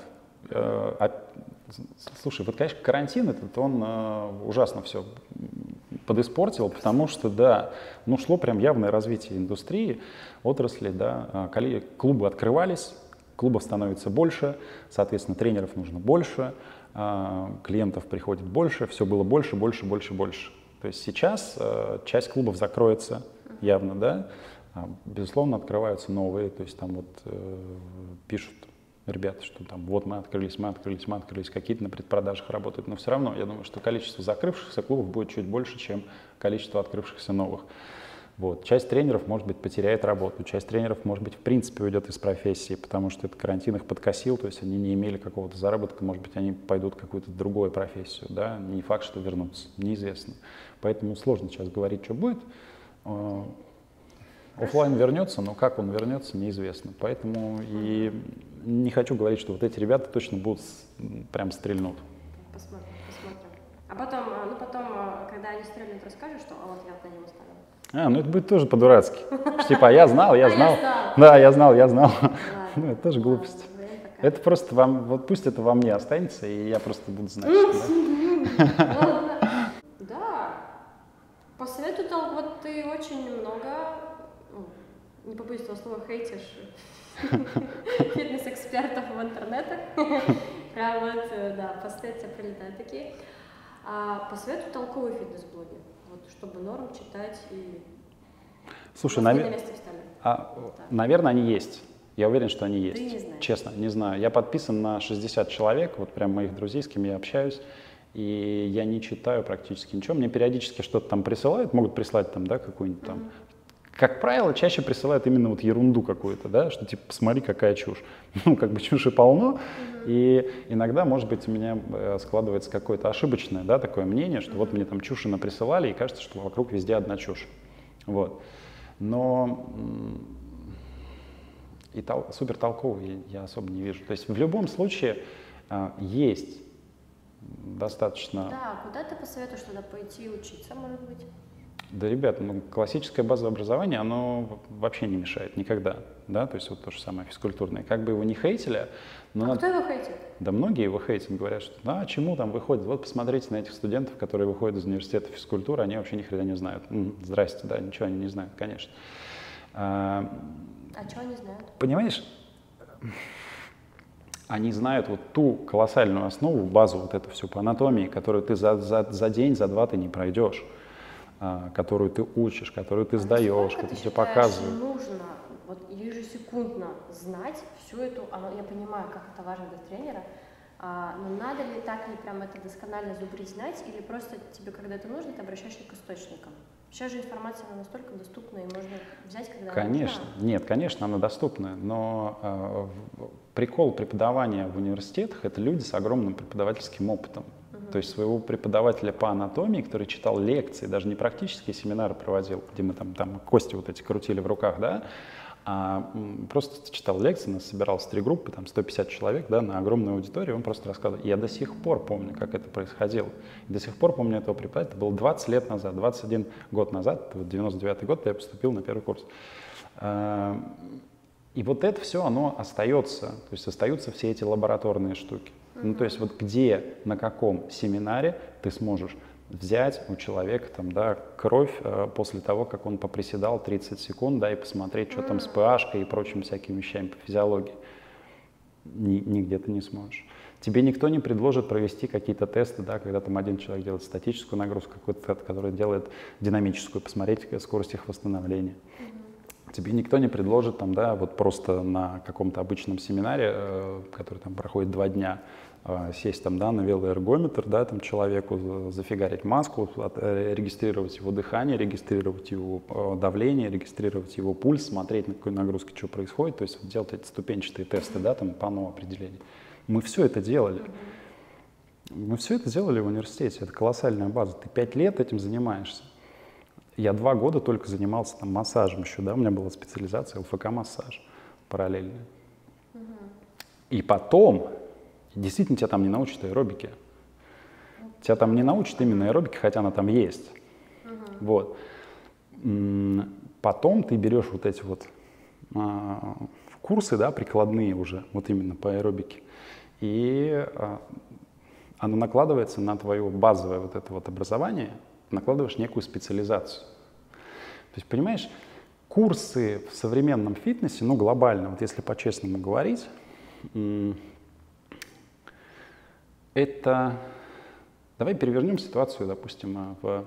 Слушай, вот, конечно, карантин этот, он ужасно все подиспортил, потому что, да, шло прям явное развитие индустрии, отрасли, да, клубы открывались, клубов становится больше, соответственно, тренеров нужно больше, клиентов приходит больше, все было больше. То есть сейчас часть клубов закроется явно, да, безусловно, открываются новые, то есть там вот пишут ребята, что там вот мы открылись, какие-то на предпродажах работают, но все равно я думаю, что количество закрывшихся клубов будет чуть больше, чем количество открывшихся новых. Вот. Часть тренеров, может быть, потеряет работу, часть тренеров, может быть, в принципе уйдет из профессии, потому что этот карантин их подкосил, то есть они не имели какого-то заработка, может быть, они пойдут в какую-то другую профессию, да, не факт, что вернутся, неизвестно. Поэтому сложно сейчас говорить, что будет. Оффлайн вернется, но как он вернется, неизвестно. Поэтому и не хочу говорить, что вот эти ребята точно будут прям стрельнут. Посмотрим. А потом, когда они стрельнут, расскажешь, что вот я на него ставила. Ну это будет тоже по-дурацки. Типа, я знал. знал. Да, я знал. Ну, это тоже Ладно, глупость. Это просто вот пусть это во мне останется, и я просто буду знать, что да. Да. По совету, вот ты очень много, не побоюсь этого слова, хейтишь фитнес-экспертов в интернетах. Прям вот, да, посты от тебя прилетают такие. По совету толковые фитнес-блоги, вот, чтобы норм читать и... Слушай, на место встали. наверное, они есть. Я уверен, что они есть. Ты не знаешь. Честно, не знаю. Я подписан на 60 человек, вот прям моих друзей, с кем я общаюсь, и я не читаю практически ничего. Мне периодически что-то там присылают, могут прислать там, да, какую-нибудь там. Как правило, чаще присылают именно вот ерунду какую-то, да, что типа посмотри, какая чушь. Ну, как бы чуши полно, и иногда, может быть, у меня складывается какое-то ошибочное, да, такое мнение, что вот мне там чуши наприсылали, и кажется, что вокруг везде одна чушь. Вот. Но и супер толковый я особо не вижу. То есть в любом случае есть достаточно... Да, куда ты посоветуешь туда пойти учиться, может быть? Да, ребят, классическое базовое образование, оно вообще не мешает никогда, да, то есть вот то же самое физкультурное. Как бы его не хейтили, но... Кто его хейтит? Да многие его хейтят, говорят, что чему там выходит, вот посмотрите на этих студентов, которые выходят из университета физкультуры, они вообще ни хрена не знают. Здрасте, да, ничего они не знают, конечно. А что они знают? Понимаешь, они знают вот ту колоссальную основу, базу вот эту всю по анатомии, которую ты за день, за два ты не пройдешь, которую ты учишь, которую ты сдаешь, которую тебе показывают. Нужно вот ежесекундно знать всю эту, я понимаю, как это важно для тренера, но надо ли так ли прям это досконально зубрить знать, или просто тебе, когда это нужно, ты обращаешься к источникам? Сейчас же информация она настолько доступна, и можно взять, когда Конечно, нужна. нет, конечно, она доступна, но прикол преподавания в университетах — это люди с огромным преподавательским опытом. То есть своего преподавателя по анатомии, который читал лекции, даже не практические семинары проводил, где мы там кости вот эти крутили в руках, да, а просто читал лекции, нас собиралось 3 группы, там 150 человек, да, на огромную аудиторию, он просто рассказывал. Я до сих пор помню, как это происходило. И до сих пор помню этого преподавателя. Это было 20 лет назад, 21 год назад, 99-й год, я поступил на первый курс. И вот это все, оно остается, то есть остаются все эти лабораторные штуки. Ну, то есть вот где, на каком семинаре ты сможешь взять у человека там, да, кровь после того, как он поприседал 30 секунд, да, и посмотреть, что там с pH и прочими всякими вещами по физиологии. Нигде ты не сможешь. Тебе никто не предложит провести какие-то тесты, да, когда там один человек делает статическую нагрузку, какой-то, который делает динамическую, посмотреть скорость их восстановления. Тебе никто не предложит там, да, вот просто на каком-то обычном семинаре, который там проходит 2 дня, сесть там, да, на велоэргометр, да, там человеку зафигарить маску, регистрировать его дыхание, регистрировать его давление, регистрировать его пульс, смотреть, на какой нагрузке что происходит, то есть вот делать эти ступенчатые тесты, да, там по определению. Мы все это делали. Мы все это делали в университете, это колоссальная база. Ты 5 лет этим занимаешься. Я 2 года только занимался там массажем еще, да, у меня была специализация ЛФК-массаж параллельно. И потом, действительно, тебя там не научат аэробике. Тебя там не научат именно аэробике, хотя она там есть. Вот. Потом ты берешь вот эти вот курсы, да, прикладные уже, вот именно по аэробике, и оно накладывается на твое базовое вот это вот образование, накладываешь некую специализацию. То есть, понимаешь, курсы в современном фитнесе, ну, глобально, вот если по-честному говорить, это... Давай перевернем ситуацию, допустим, в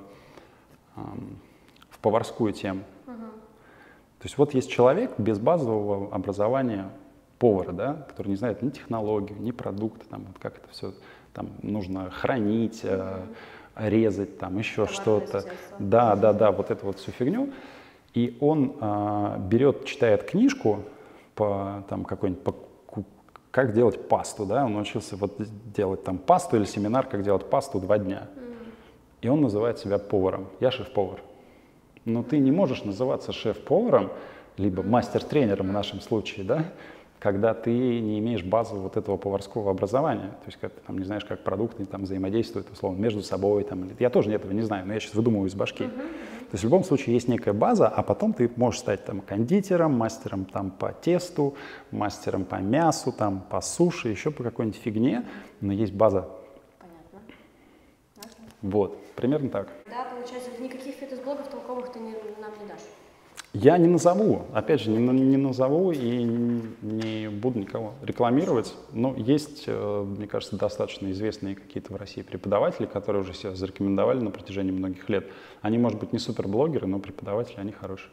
поварскую тему. То есть вот есть человек без базового образования повара, да, который не знает ни технологию, ни продукта, там, вот как это все там нужно хранить, резать, там еще что-то. Да, вот эту вот всю фигню. И он берет, читает книжку по там какой-нибудь, как делать пасту, да, он научился вот делать там пасту или семинар, как делать пасту 2 дня. И он называет себя поваром. Я шеф-повар. Но ты не можешь называться шеф-поваром, либо мастер-тренером в нашем случае, да, когда ты не имеешь базового вот этого поварского образования, то есть как ты там не знаешь, как продукты там взаимодействуют, условно, между собой. Там, я тоже этого не знаю, но я сейчас выдумываю из башки. То есть в любом случае есть некая база, а потом ты можешь стать там кондитером, мастером там по тесту, мастером по мясу, там по суше, еще по какой-нибудь фигне, но есть база. Понятно. Вот, примерно так. Да, получается, никаких фитнес-блогов толковых ты нам не дашь. Я не назову, опять же, не назову и не буду никого рекламировать, но есть, мне кажется, достаточно известные какие-то в России преподаватели, которые уже себя зарекомендовали на протяжении многих лет. Они, может быть, не суперблогеры, но преподаватели, они хорошие.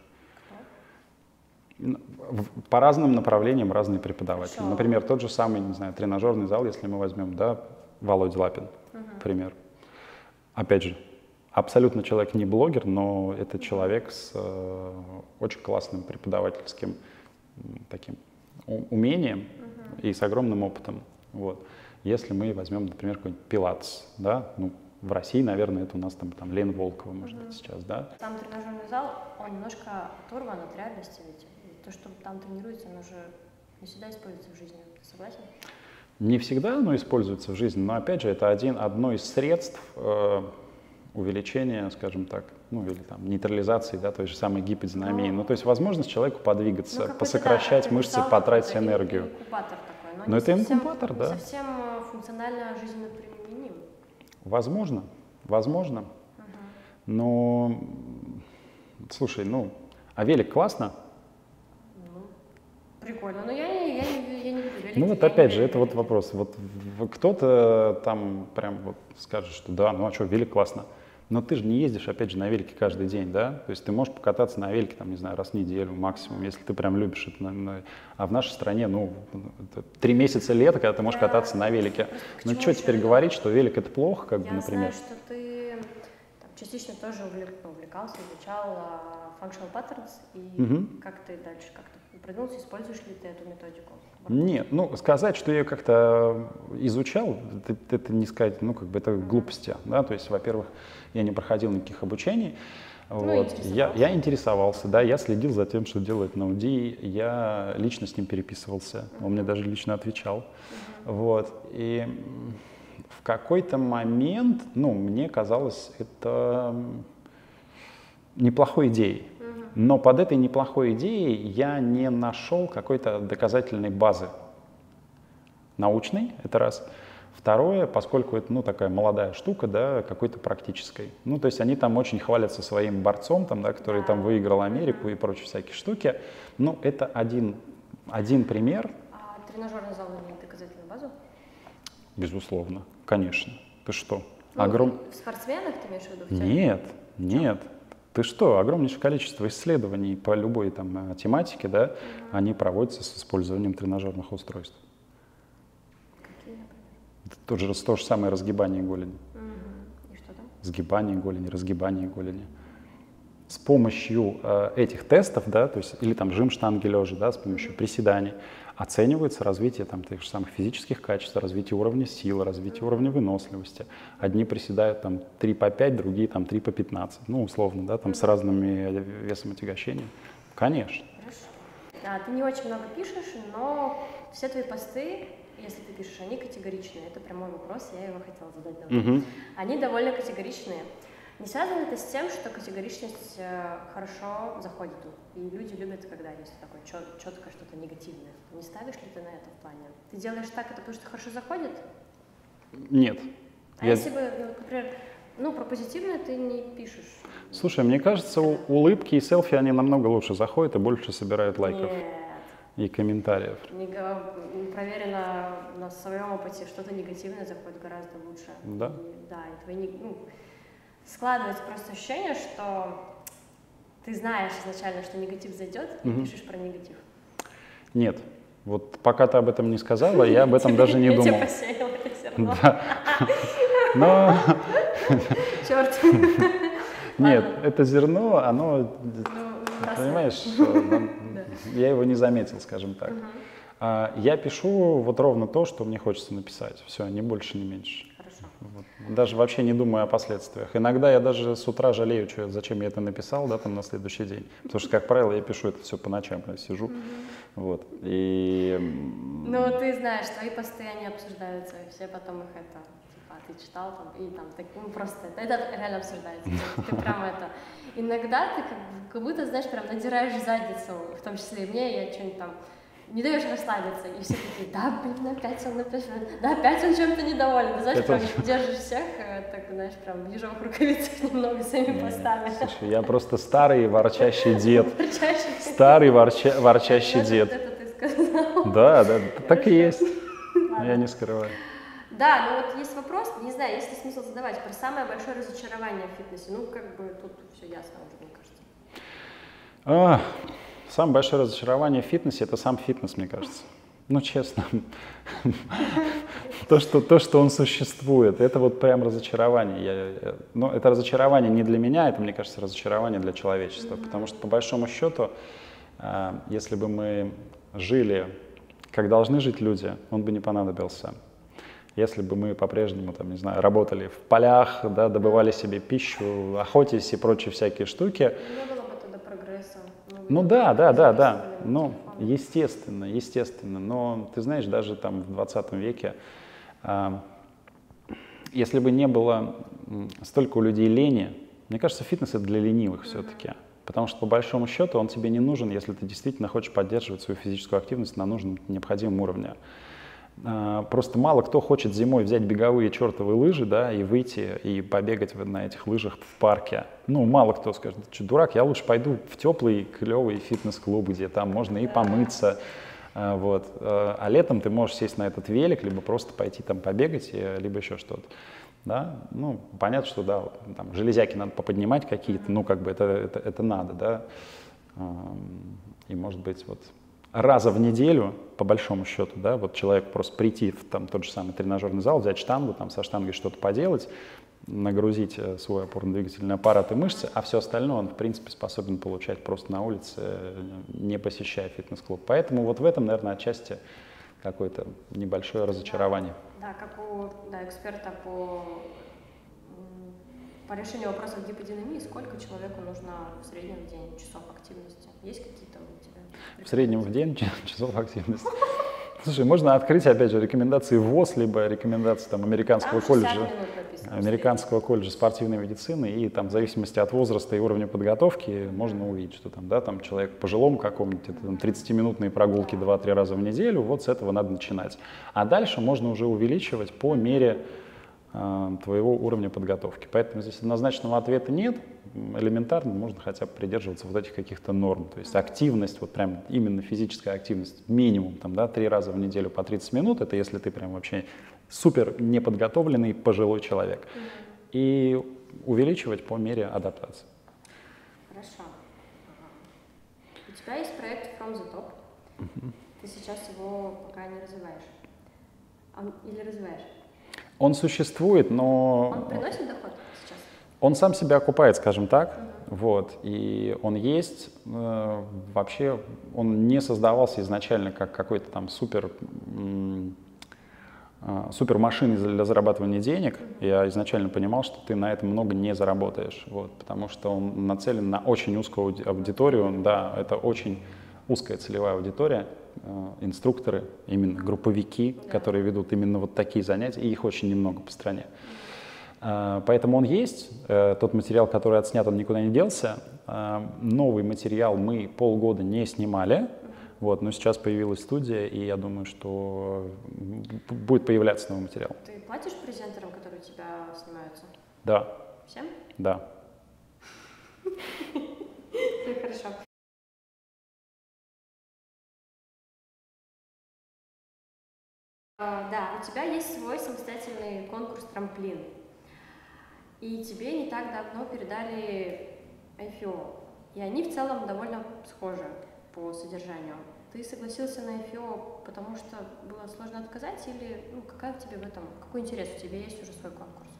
По разным направлениям разные преподаватели. Например, тот же самый, не знаю, тренажерный зал, если мы возьмем, да, Володя Лапин, например. Опять же, абсолютно человек не блогер, но это человек с очень классным преподавательским таким умением и с огромным опытом. Вот. Если мы возьмем, например, какой-нибудь пилатес, да, ну, в России, наверное, это у нас там Лена Волкова, может быть, сейчас, да. Сам тренажерный зал, он немножко оторван от реальности, ведь то, что там тренируется, оно же не всегда используется в жизни. Ты согласен? Не всегда оно используется в жизни, но, опять же, это одно из средств увеличения, скажем так, ну или там нейтрализации, да, той же самой гиподинамии. Ну, то есть возможность человеку подвигаться, посокращать мышцы, потратить энергию. Инкубатор такой, но это инкубатор, да. Не совсем функционально жизненно применим. Возможно. Но, слушай, ну, а велик классно? Прикольно, но я не люблю велик. Ну вот опять же, это вот вопрос. Вот кто-то там прям вот скажет, что да, ну а что, велик классно. Но ты же не ездишь, опять же, на велике каждый день, да? То есть ты можешь покататься на велике, там, не знаю, раз в неделю максимум, если ты прям любишь это. А в нашей стране, ну, 3 месяца лета, когда ты можешь кататься на велике. Ну что теперь говорить, что велик это плохо, как бы, например? Я знаю, что ты частично тоже увлекался, изучал functional patterns, и как ты дальше как-то продвинулся, используешь ли ты эту методику? Нет, ну, сказать, что я как-то изучал, это не сказать, ну, как бы это глупости, да, то есть, во-первых, я не проходил никаких обучений, вот. Я интересовался, да, я следил за тем, что делает Ноуди, я лично с ним переписывался, он мне даже лично отвечал, вот, и в какой-то момент, ну, мне казалось это неплохой идеей. Но под этой неплохой идеей я не нашел какой-то доказательной базы научной, это раз. Второе, поскольку это, ну, такая молодая штука, да, какой-то практической. Ну, то есть они там очень хвалятся своим борцом, там, да, который там выиграл Америку и прочие всякие штуки. Ну, это один пример. А тренажерный зал имеет доказательную базу? Безусловно, конечно. Ты что? В спортсменах ты имеешь в виду? Нет. Ты что? Огромнейшее количество исследований по любой там тематике, да, они проводятся с использованием тренажерных устройств. Какие? То же самое разгибание голени. И что там? Сгибание голени, разгибание голени. С помощью этих тестов, да, то есть или там жим штанги лежа, да, с помощью приседаний, оценивается развитие там тех же самых физических качеств, развитие уровня силы, развитие уровня выносливости. Одни приседают там 3 по 5, другие там 3 по 15, ну, условно, да, там с разными весом отягощения. Конечно. Хорошо. Ты не очень много пишешь, но все твои посты, если ты пишешь, они категоричные. Это прямой вопрос, я его хотела задать давно. Они довольно категоричные. Не связано это с тем, что категоричность хорошо заходит, и люди любят, когда есть такое четкое что-то негативное. Не ставишь ли ты на это в плане? Ты делаешь так, это потому что хорошо заходит? Нет. Если бы, например, про позитивное ты не пишешь? Слушай, мне кажется, улыбки и селфи, они намного лучше заходят и больше собирают лайков. Нет. И комментариев. Проверено на своем опыте, что-то негативное заходит гораздо лучше. Да? И твои складывается просто ощущение, что ты знаешь изначально, что негатив зайдет, и пишешь про негатив. Нет. Вот пока ты об этом не сказала, я об этом даже не думал. Я тебя посеяла это зерно. Да. Но... Черт. Нет, это зерно, оно, понимаешь, я его не заметил, скажем так. Я пишу вот ровно то, что мне хочется написать. Все, ни больше, ни меньше. Вот. Даже вообще не думаю о последствиях. Иногда я даже с утра жалею, зачем я это написал, да, там на следующий день. Потому что, как правило, я пишу это все по ночам, я сижу. Вот. И... Ну, ты знаешь, твои посты, они обсуждаются, и все потом их ты читал там, и там, просто это реально обсуждается. Ты прям это... Иногда ты как будто, знаешь, прям надираешь задницу, в том числе и мне, я что-нибудь там не даешь расслабиться, и все такие, да, блин, опять он чем-то недоволен. Ты знаешь, прям держишь всех, так, знаешь, прям в ежовых рукавицах немного своими постами. Слушай, я просто старый ворчащий дед. Старый ворчащий дед. Это ты сказал. Да, так и есть. Я не скрываю. Да, но вот есть вопрос, не знаю, есть ли смысл задавать, про самое большое разочарование в фитнесе. Ну, как бы тут все ясно уже, мне кажется. Самое большое разочарование в фитнесе — это сам фитнес, мне кажется. Ну, честно. То, что он существует, это вот прям разочарование. Но это разочарование не для меня, это, мне кажется, разочарование для человечества. Потому что, по большому счету, если бы мы жили, как должны жить люди, он бы не понадобился. Если бы мы по-прежнему, там, не знаю, работали в полях, да, добывали себе пищу, охотились и прочие всякие штуки. Не было бы тогда прогресса. Ну да. Ну, естественно. Но ты знаешь, даже там в 20 веке, если бы не было столько у людей лени, мне кажется, фитнес — это для ленивых все-таки. Потому что, по большому счету, он тебе не нужен, если ты действительно хочешь поддерживать свою физическую активность на нужном, необходимом уровне. Просто мало кто хочет зимой взять беговые чертовы лыжи, да, и выйти и побегать на этих лыжах в парке. Ну, мало кто скажет, ты что, дурак, я лучше пойду в теплый, клевый фитнес-клуб, где там можно и помыться. Вот. А летом ты можешь сесть на этот велик, либо просто пойти там побегать, либо еще что-то. Да? Ну, понятно, что да, там, железяки надо поподнимать какие-то, ну, как бы это надо, да. И, может быть, вот раза в неделю, по большому счету, да, вот человек просто прийти в там, тот же самый тренажерный зал, взять штангу, там, со штангой что-то поделать, нагрузить свой опорно-двигательный аппарат и мышцы, а все остальное он, в принципе, способен получать просто на улице, не посещая фитнес-клуб. Поэтому вот в этом, наверное, отчасти какое-то небольшое разочарование. Да, как у эксперта по решению вопросов гиподинамии, сколько человеку нужно в среднем в день часов активности? Есть какие-то у тебя? В среднем в день часов активности. Слушай, можно открыть, опять же, рекомендации ВОЗ, либо рекомендации там, американского колледжа спортивной медицины, и там в зависимости от возраста и уровня подготовки можно увидеть, что там, да, там человек пожилому какому-нибудь, это там 30-минутные прогулки 2-3 раза в неделю, вот с этого надо начинать. А дальше можно уже увеличивать по мере твоего уровня подготовки. Поэтому здесь однозначного ответа нет. Элементарно можно хотя бы придерживаться вот этих каких-то норм. То есть активность, вот прям именно физическая активность, минимум там, да, 3 раза в неделю по 30 минут, это если ты прям вообще супер неподготовленный пожилой человек. И увеличивать по мере адаптации. Хорошо. У тебя есть проект From the Top. Ты сейчас его пока не развиваешь. Или развиваешь? Он существует, но... Он приносит доход сейчас? Он сам себя окупает, скажем так, вот, и он есть. Вообще он не создавался изначально как какой-то там супер машиной для зарабатывания денег. Я изначально понимал, что ты на этом много не заработаешь, вот, потому что он нацелен на очень узкую аудиторию, да, это очень узкая целевая аудитория, инструкторы, именно групповики, которые ведут именно вот такие занятия, и их очень немного по стране. Поэтому он есть, тот материал, который отснят, он никуда не делся. Новый материал мы полгода не снимали, вот, но сейчас появилась студия, и я думаю, что будет появляться новый материал. Ты платишь презентерам, которые у тебя снимаются? Да. Всем? Да. Хорошо. Да, у тебя есть свой самостоятельный конкурс «Трамплин». И тебе не так давно передали IFO. И они в целом довольно схожи по содержанию. Ты согласился на IFO, потому что было сложно отказать, или какой интерес у тебя есть уже свой конкурс?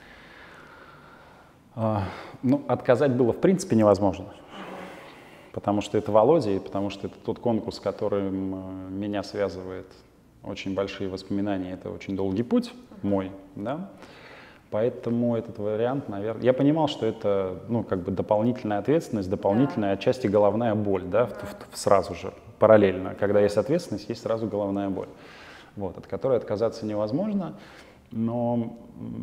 Отказать было в принципе невозможно. Потому что это Володя, и потому что это тот конкурс, с которым меня связывает очень большие воспоминания, это очень долгий путь мой, да. Поэтому этот вариант, наверное, я понимал, что это, дополнительная ответственность, дополнительная отчасти головная боль, да, сразу же, параллельно. Когда есть ответственность, есть сразу головная боль, вот, от которой отказаться невозможно. Но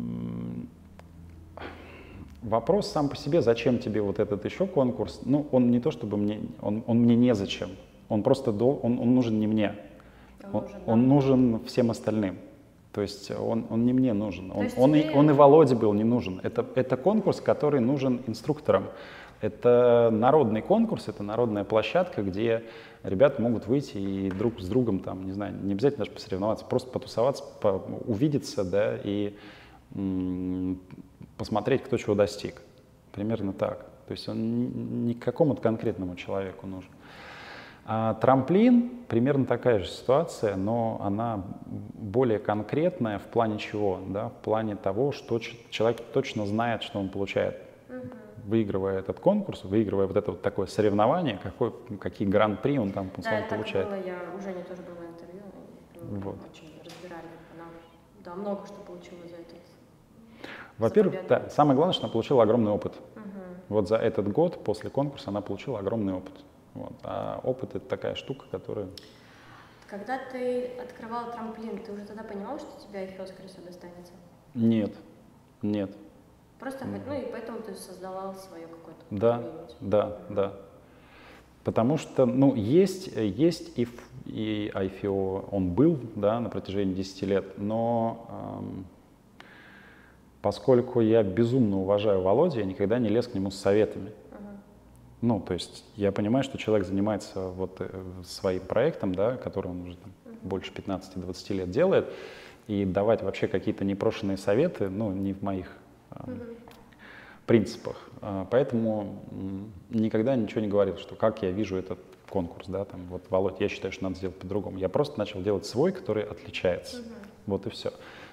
вопрос сам по себе, зачем тебе вот этот еще конкурс, он не то чтобы он мне незачем, он просто, он нужен не мне, он нужен всем остальным. То есть он не мне нужен, он и Володе был не нужен. Это конкурс, который нужен инструкторам. Это народный конкурс, это народная площадка, где ребята могут выйти и друг с другом, там, не знаю, не обязательно даже посоревноваться, просто потусоваться, увидеться, да, и посмотреть, кто чего достиг. Примерно так. То есть он не какому-то конкретному человеку нужен. А трамплин — примерно такая же ситуация, но она более конкретная в плане чего? Да? В плане того, что человек точно знает, что он получает, выигрывая этот конкурс, выигрывая вот это вот такое соревнование, какие гран-при он там получает. Да, я у Жени тоже была интервью, вот. Очень разбирали. Она много что получила за этот. Во-первых, да, самое главное, что она получила огромный опыт. Вот за этот год после конкурса она получила огромный опыт. Вот. А опыт — это такая штука, которая... Когда ты открывал трамплин, ты уже тогда понимал, что тебе IFO, скорее всего, достанется? Нет. Просто, и поэтому ты создавал свое какое-то комьюнити. Да. Потому что, есть и IFO, он был, да, на протяжении 10 лет, но поскольку я безумно уважаю Володю, я никогда не лез к нему с советами. То есть я понимаю, что человек занимается вот своим проектом, да, который он уже там, больше 15-20 лет делает, и давать вообще какие-то непрошенные советы, не в моих принципах. Поэтому никогда ничего не говорил, что как я вижу этот конкурс, да, там, вот, Володь, я считаю, что надо сделать по-другому. Я просто начал делать свой, который отличается. Вот и все.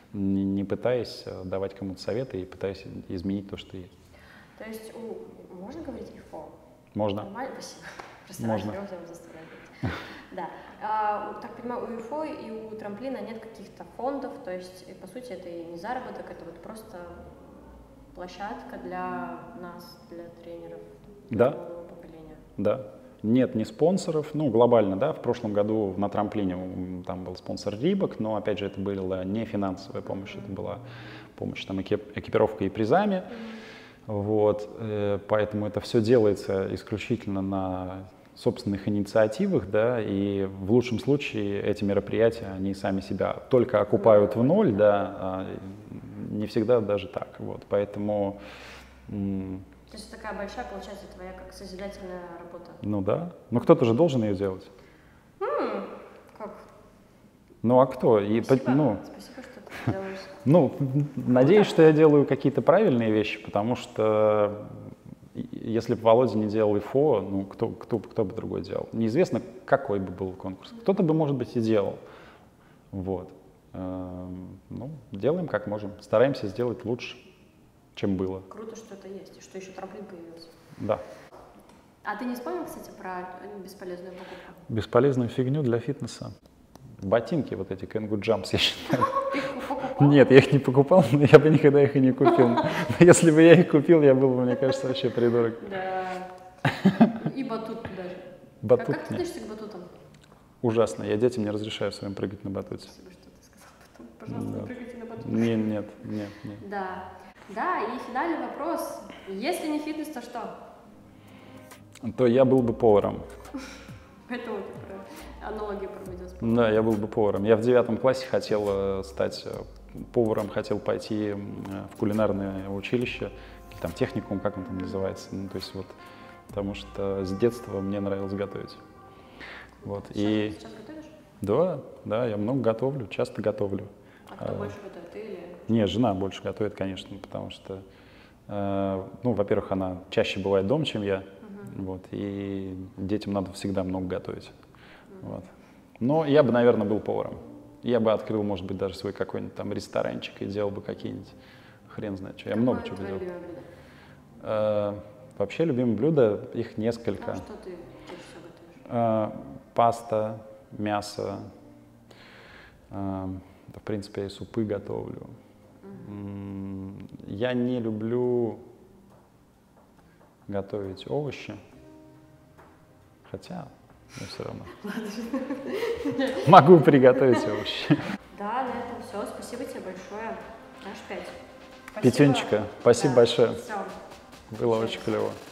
не пытаясь давать кому-то советы и пытаясь изменить то, что есть. То есть можно говорить ИФО? Можно. Нормально? Спасибо. Просто Можно. раз заставляю говорить. Да. Так понимаю, у ИФО и у трамплина нет каких-то фондов, то есть, по сути, это и не заработок, это вот просто площадка для нас, для тренеров нового поколения. Да. Нет ни спонсоров, ну, глобально, да, в прошлом году на трамплине там был спонсор Рибок, но, опять же, это была не финансовая помощь, это была помощь там экипировкой и призами, вот, поэтому это все делается исключительно на собственных инициативах, да, и в лучшем случае эти мероприятия, они сами себя только окупают в ноль, да, а не всегда даже так, вот, поэтому... То есть такая большая, получается, твоя как созидательная работа. Ну да. Но кто-то же должен ее делать. Как? Ну а кто? Спасибо, спасибо, что ты делаешь. Ну, надеюсь, что я делаю какие-то правильные вещи, потому что если бы Володя не делал ИФО, ну кто бы другой делал? Неизвестно, какой бы был конкурс. Кто-то бы, может быть, и делал. Вот. Ну, делаем как можем. Стараемся сделать лучше, чем было. Круто, что это есть, и что еще трамплин появился. Да. А ты не вспомнил, кстати, про бесполезную покупку? Бесполезную фигню для фитнеса. Ботинки вот эти, Kangoo Jumps, я считаю. Ты их покупал? Нет, я их не покупал, но я бы никогда их и не купил. Но если бы я их купил, я был бы, мне кажется, вообще придурок. Да. И батут даже. Батут Как ты нет. относишься к батутам? Ужасно. Я детям не разрешаю своим прыгать на батуте. Спасибо, что ты сказал потом. Пожалуйста, не прыгайте на батут. Нет. Да. Да, и финальный вопрос. Если не фитнес, то что? То я был бы поваром. Поэтому ты про аналогию проводил с поваром. Да, я был бы поваром. Я в 9 классе хотел стать поваром, хотел пойти в кулинарное училище, или там техникум, как он там называется. Ну, то есть вот, потому что с детства мне нравилось готовить. Вот. Сейчас готовишь? Да, я много готовлю, часто готовлю. А кто больше готовит, ты или? Нет, жена больше готовит, конечно, потому что, ну, во-первых, она чаще бывает дома, чем я, вот, и детям надо всегда много готовить, вот. Но я бы, наверное, был поваром. Я бы открыл, может быть, даже свой какой-нибудь там ресторанчик и делал бы какие-нибудь, хрен знает что. Я много чего делал. Любимое блюдо? Вообще, любимые блюда, их несколько. А что ты чаще всего готовишь? Паста, мясо, в принципе, я и супы готовлю. Я не люблю готовить овощи, хотя я все равно могу приготовить овощи. Да, на этом все. Спасибо тебе большое. Аж 5. Пятюнечка, спасибо большое. Все. Было очень клево.